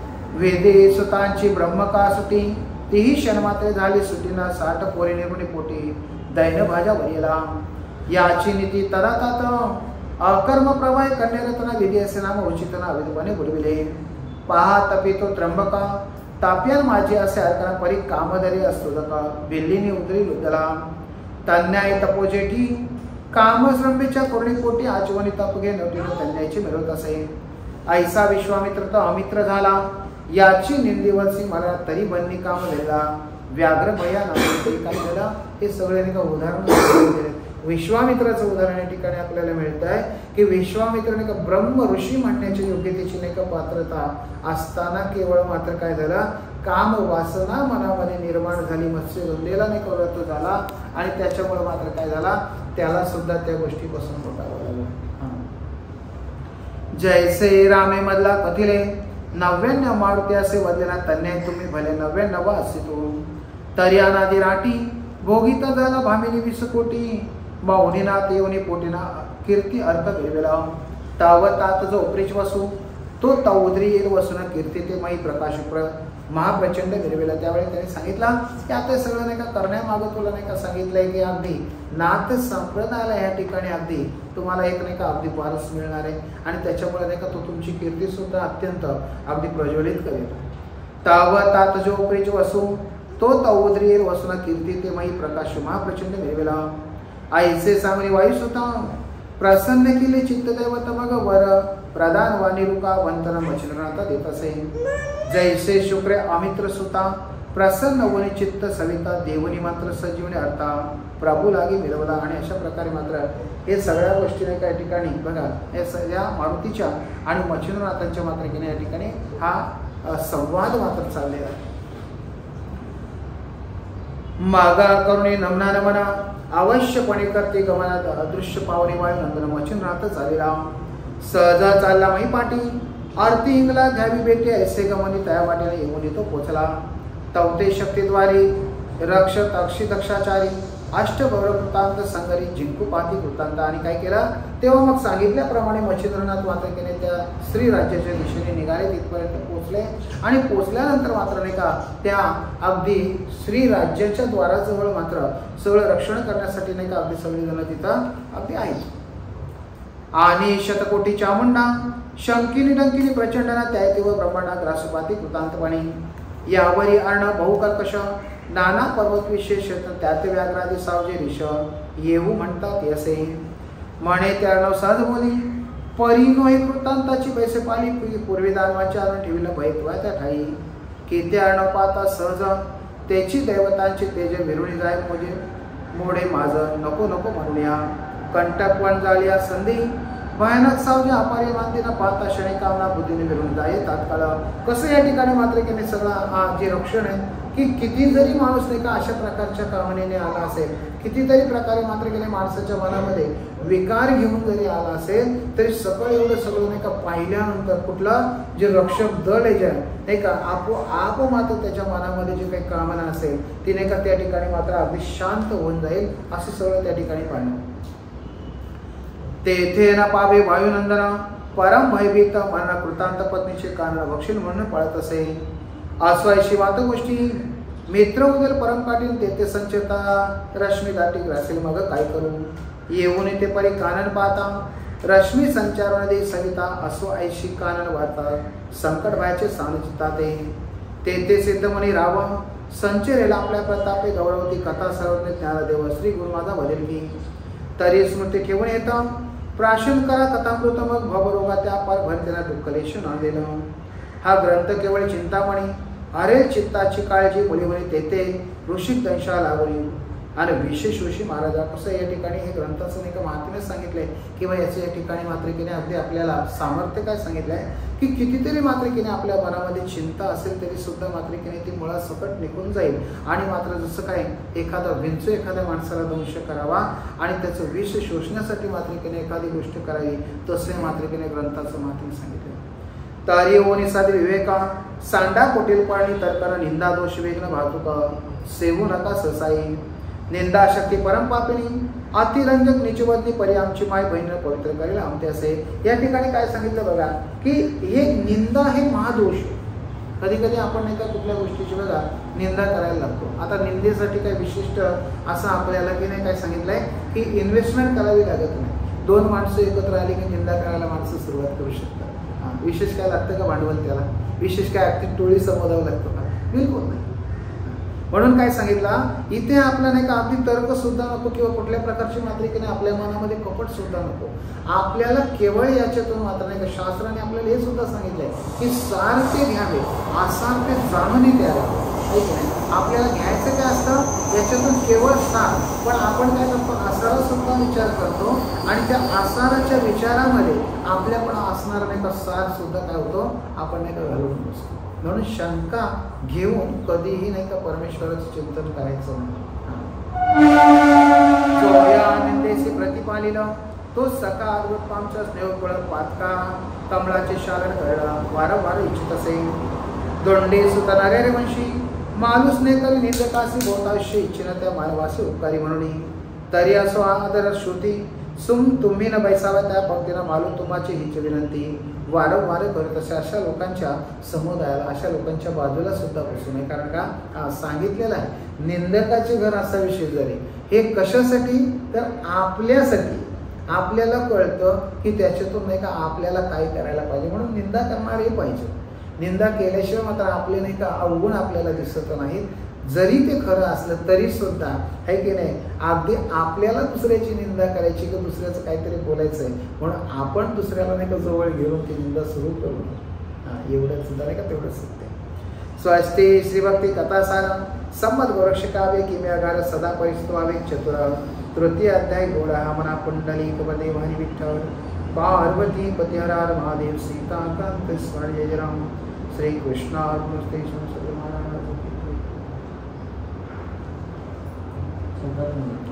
वेदे सुतांची ब्रह्मकासुटी तीही क्षणमात्र झाली सुटीना 60 पोरी निर्मणी पोटी दैन भाज्या वरीला. याची नीती तरातात अकर्म प्रवाह कन्यारत्ना विधी असे नाम उचितना अविधपणे बुडविले. पहा तपितो त्र्यंबका ताप्यान माझे असे ऐकना परी कामधरी असतो का बिल्लीने उतरी लुदला. तन्याय तपोजेठी कामश्रंभेच्या कोरणी आजीवनी तप घे नवटीने तन्यायची मिळवत असे. ऐसा विश्वामित्र तर अमित्र झाला याची निंदीवरची मला तरी बन्नी काम लिहिला. व्याघ्र भया नाते काय झालं हे सगळे नाही का उदाहरण विश्वामित्राचं उदाहरण या ठिकाणी आपल्याला मिळत आहे की विश्वामित्राने का ब्रह्म ऋषी म्हणण्याच्या योग्यतेची नाही का पात्रता असताना केवळ मात्र काय झालं काम वासना मनामध्ये निर्माण झाली मत्स्य गंधेला नाही का व्रत झाला आणि त्याच्यामुळे मात्र काय झाला त्याला सुद्धा त्या गोष्टीपासून मोठावं लागलं. जैसे रामे मधला कथिले 99 मारुती असे वदलेला तन्याय तुम्ही भले 99 असितो तरी अनादी राटी भोगिता झाला भामिनी 20 कोटी माऊनीना तेवनी पोटीना कीर्ती अर्थ वेळवेला ताव तात जो उपरीच वसू तो तौद्री येईल वसून कीर्ती ते मही प्रकाश महाप्रचंड निर्वेला. त्यावेळी त्यांनी सांगितलं की आता सगळं नाही का करण्यामागं तुला नाही का सांगितलंय की अगदी नाथ संप्रदायाला ह्या ठिकाणी अगदी तुम्हाला एक नाही का अगदी पारस मिळणार आहे आणि त्याच्यामुळे नाही का तो तुमची कीर्ती सुद्धा अत्यंत अगदी प्रज्वलित करेल. ताव तात जो उपरीच वसू तो तौद्री येईल वसून कीर्ती ते मही प्रकाश महाप्रचंड निर्वेला. आईचे सामरी वायू सुता प्रसन्न केले चित्तदैवत मग वर प्रधान वाणी रुका वंतन वचननाथा देत असे. जैसे शुक्र अमित्र सुता प्रसन्न वनी चित्त सविता देवनी मात्र सजीवने अर्था प्रभू लागे मिळवला. आणि अशा प्रकारे मात्र हे सगळ्या गोष्टी नाही का ठिकाणी बघा या सगळ्या मारुतीच्या आणि मच्छिंद्रनाथांच्या मात्र की या ठिकाणी हा संवाद मात्र चाललेला आहे. मागा करुणे नमना नमना अवश्यपणे करते गमनात अदृश्य पावने वायू नंदन मच्छिंद्रनाथ चालेला. सहजा चालला मही पाठी आरती इंगला घ्यावी बेटे ऐसे गमनी तया वाटेला येऊन तो पोचला. तवते शक्तीद्वारी रक्ष तक्षी दक्षाचारी अष्टभैरव कृतांत संगरी जिंकू पाती कृतांत. आणि काय केलं तेव्हा मग सांगितल्याप्रमाणे मच्छिंद्रनाथ मात्र केले त्या श्री राज्याच्या दिशेने निघाले. तिथपर्यंत पोहोचले आणि पोहोचल्यानंतर मात्र नाही का त्या अगदी श्री राज्याच्या द्वाराजवळ मात्र सगळं रक्षण करण्यासाठी नाही का अगदी सगळी जण तिथं अगदी आहेत. आणि शतकोटी चामुंडा शंकिनी डंकिनी प्रचंडना त्या तेव्हा ब्रह्मांडा ग्रासपाती कृतांतपणे यावरी अर्ण बहुकर्कश नाना पर्वत विशेष त्यात व्याघ्रादी सावजे ऋष येऊ म्हणतात यसे. म्हणे त्यार्णव सहज बोली परी नोहे कृतांताची पैसे पाली पूर्वी दानवाचे आणून ठेविलं भयत्वा त्या ठाई. की ते अर्णव पाहता सहज त्याची दैवतांची तेज विरुणी जाय मोडे माझ नको नको म्हणूया. कंटकवण जाळिया संधी भयानक सावजे अपारी मानतीनं पाहता क्षणी कामना बुद्धीने विरून जाये तात्काळ. कसं या ठिकाणी मात्र की सगळं हा जे रक्षण आहे की किती जरी माणूस नाही का अशा प्रकारच्या कामनेने आला असेल कितीतरी प्रकारे मात्र गेले माणसाच्या मनामध्ये विकार घेऊन जरी आला असेल तरी सगळं एवढं सगळं नाही का पाहिल्यानंतर कुठलं जे रक्षक दल आहे जे नाही का आपोआप मात्र त्याच्या मनामध्ये जे काही कामना असेल ती नाही का त्या ठिकाणी मात्र अगदी शांत होऊन जाईल असं सगळं त्या ठिकाणी पाहिलं. तेथे ना पावे वायुनंदन परम भयभीत मना कृतांत पत्नीचे कारण बक्षील म्हणून पळत असे. आस्वायशी वात गोष्टी मित्र उदर परम पाटील तेथे संचेता रश्मी दाटी ग्रासेल मग काय करू. येऊन ते परी कानन पाहता रश्मी संचारण दे सविता असो ऐशी कानन वार्ता संकट व्हायचे सांगता ते सिद्ध मनी राव संचरेला आपल्या प्रतापे गौरवती कथा सर्वज्ञ ज्ञानदेव श्री गुरुमाता बदल की. तरी स्मृती ठेवून येता प्राशन करा कथामृत मग भवरोगा त्या पार भरतेला दुःखलेश नांदेलं. हा ग्रंथ केवळ चिंतामणी अरे चित्ताची काळजी मुलीमुळे तेथे ऋषिक दंशा लावली. आणि विशेष ऋषी महाराजा कसं या ठिकाणी हे ग्रंथाचं नाही का महात्म्य सांगितलंय किंवा याचं या ठिकाणी मात्र की अगदी आपल्याला सामर्थ्य काय सांगितलंय की कितीतरी मात्र की आपल्या मनामध्ये चिंता असेल तरी सुद्धा मात्र की ती मुळासकट निघून जाईल. आणि मात्र जसं काय एखादा विंचू एखाद्या माणसाला दंश करावा आणि त्याचं विष शोषण्यासाठी मात्र की एखादी गोष्ट करावी तसे मात्र की ग्रंथाचं महात्म्य सांगितलं. तारी ओनी साधी विवेका सांडा कोटील पाणी तर्कना निंदा दोष वेगन वाहतुका सेवू नका ससाई. निंदा शक्ती परम पापिणी अतिरंजक निचवदनी परी आमची माय बहीण पवित्र करेल आमते असे. या ठिकाणी काय सांगितलं बघा की हे निंदा हे महादोष. कधी कधी आपण नाही का कुठल्या गोष्टीची बघा निंदा करायला लागतो. आता निंदेसाठी काय विशिष्ट असं आपल्याला की नाही काय सांगितलंय की इन्व्हेस्टमेंट करावी लागत नाही. दोन माणसं एकत्र आली की निंदा करायला माणसं सुरुवात करू शकतात. विशेष काय लागतं का भांडवल त्याला विशेष काय अगदी टोळी समोरावं लागतं का बिलकुल नाही. म्हणून काय सांगितलं इथे आपलं नाही का अगदी तर्क सुद्धा नको किंवा कुठल्या प्रकारची मात्र की नाही आपल्या मनामध्ये कपट सुद्धा नको. आपल्याला केवळ याच्यातून मात्र नाही का शास्त्राने आपल्याला हे सुद्धा सांगितलंय की सार ते घ्यावे आसार ते जाणूनही द्यावे. आपल्याला घ्यायचं काय असतं याच्यातून केवळ सार. पण आपण काय करतो आसारा सुद्धा विचार करतो आणि त्या आसाराच्या विचारामध्ये आपल्या पण असणारा नाही का सार सुद्धा काय होतो आपण नाही का घालून बसतो. म्हणून शंका घेऊन कधीही नाही का परमेश्वराचं चिंतन करायचं नाही. प्रतिपालिलं तो सका आमच्या स्नेहफळ पातका कमळाचे शारण कळला वारंवार इच्छित असे दोंडे सुतनारे रे वंशी माणूस ने तरी निंदकासी बहुतांशी इच्छिन त्या मानवासी उपकारी म्हणून तरी असो आदर श्रुती तुम्ही न बैसावा त्या पंक्तीनं मालूम तुम्हाची हीच विनंती वारंवार करत असे अशा लोकांच्या समुदायाला अशा लोकांच्या बाजूला सुद्धा बसू नये कारण का सांगितलेलं आहे निंदकाचे घर असा विषय जरी हे कशासाठी तर आपल्यासाठी आपल्याला कळतं की त्याच्यातून नाही का आपल्याला काय करायला पाहिजे म्हणून निंदा करणारे पाहिजे निंदा केल्याशिवाय मात्र आपले नाही का अवगुण आपल्याला दिसत नाहीत जरी ते खरं असलं तरी सुद्धा आहे की नाही अगदी आपल्याला दुसऱ्याची निंदा करायची की दुसऱ्याचं काहीतरी बोलायचं आहे म्हणून आपण दुसऱ्याला नाही का जवळ घेऊन ती निंदा सुरू करू एवढं सुद्धा नाही का तेवढं सत्य स्वस्ती श्रीभक्ती कथासार संमत गोरक्षकावे किम्यागार सदा परिस्थिती चतुर तृतीय अध्याय गोडा मना पुंडलिक पदे हरी विठ्ठल पार्वती पतिहरार महादेव सीताकांत स्मरण जय राम श्री कृष्णार्पणमस्तु महाराज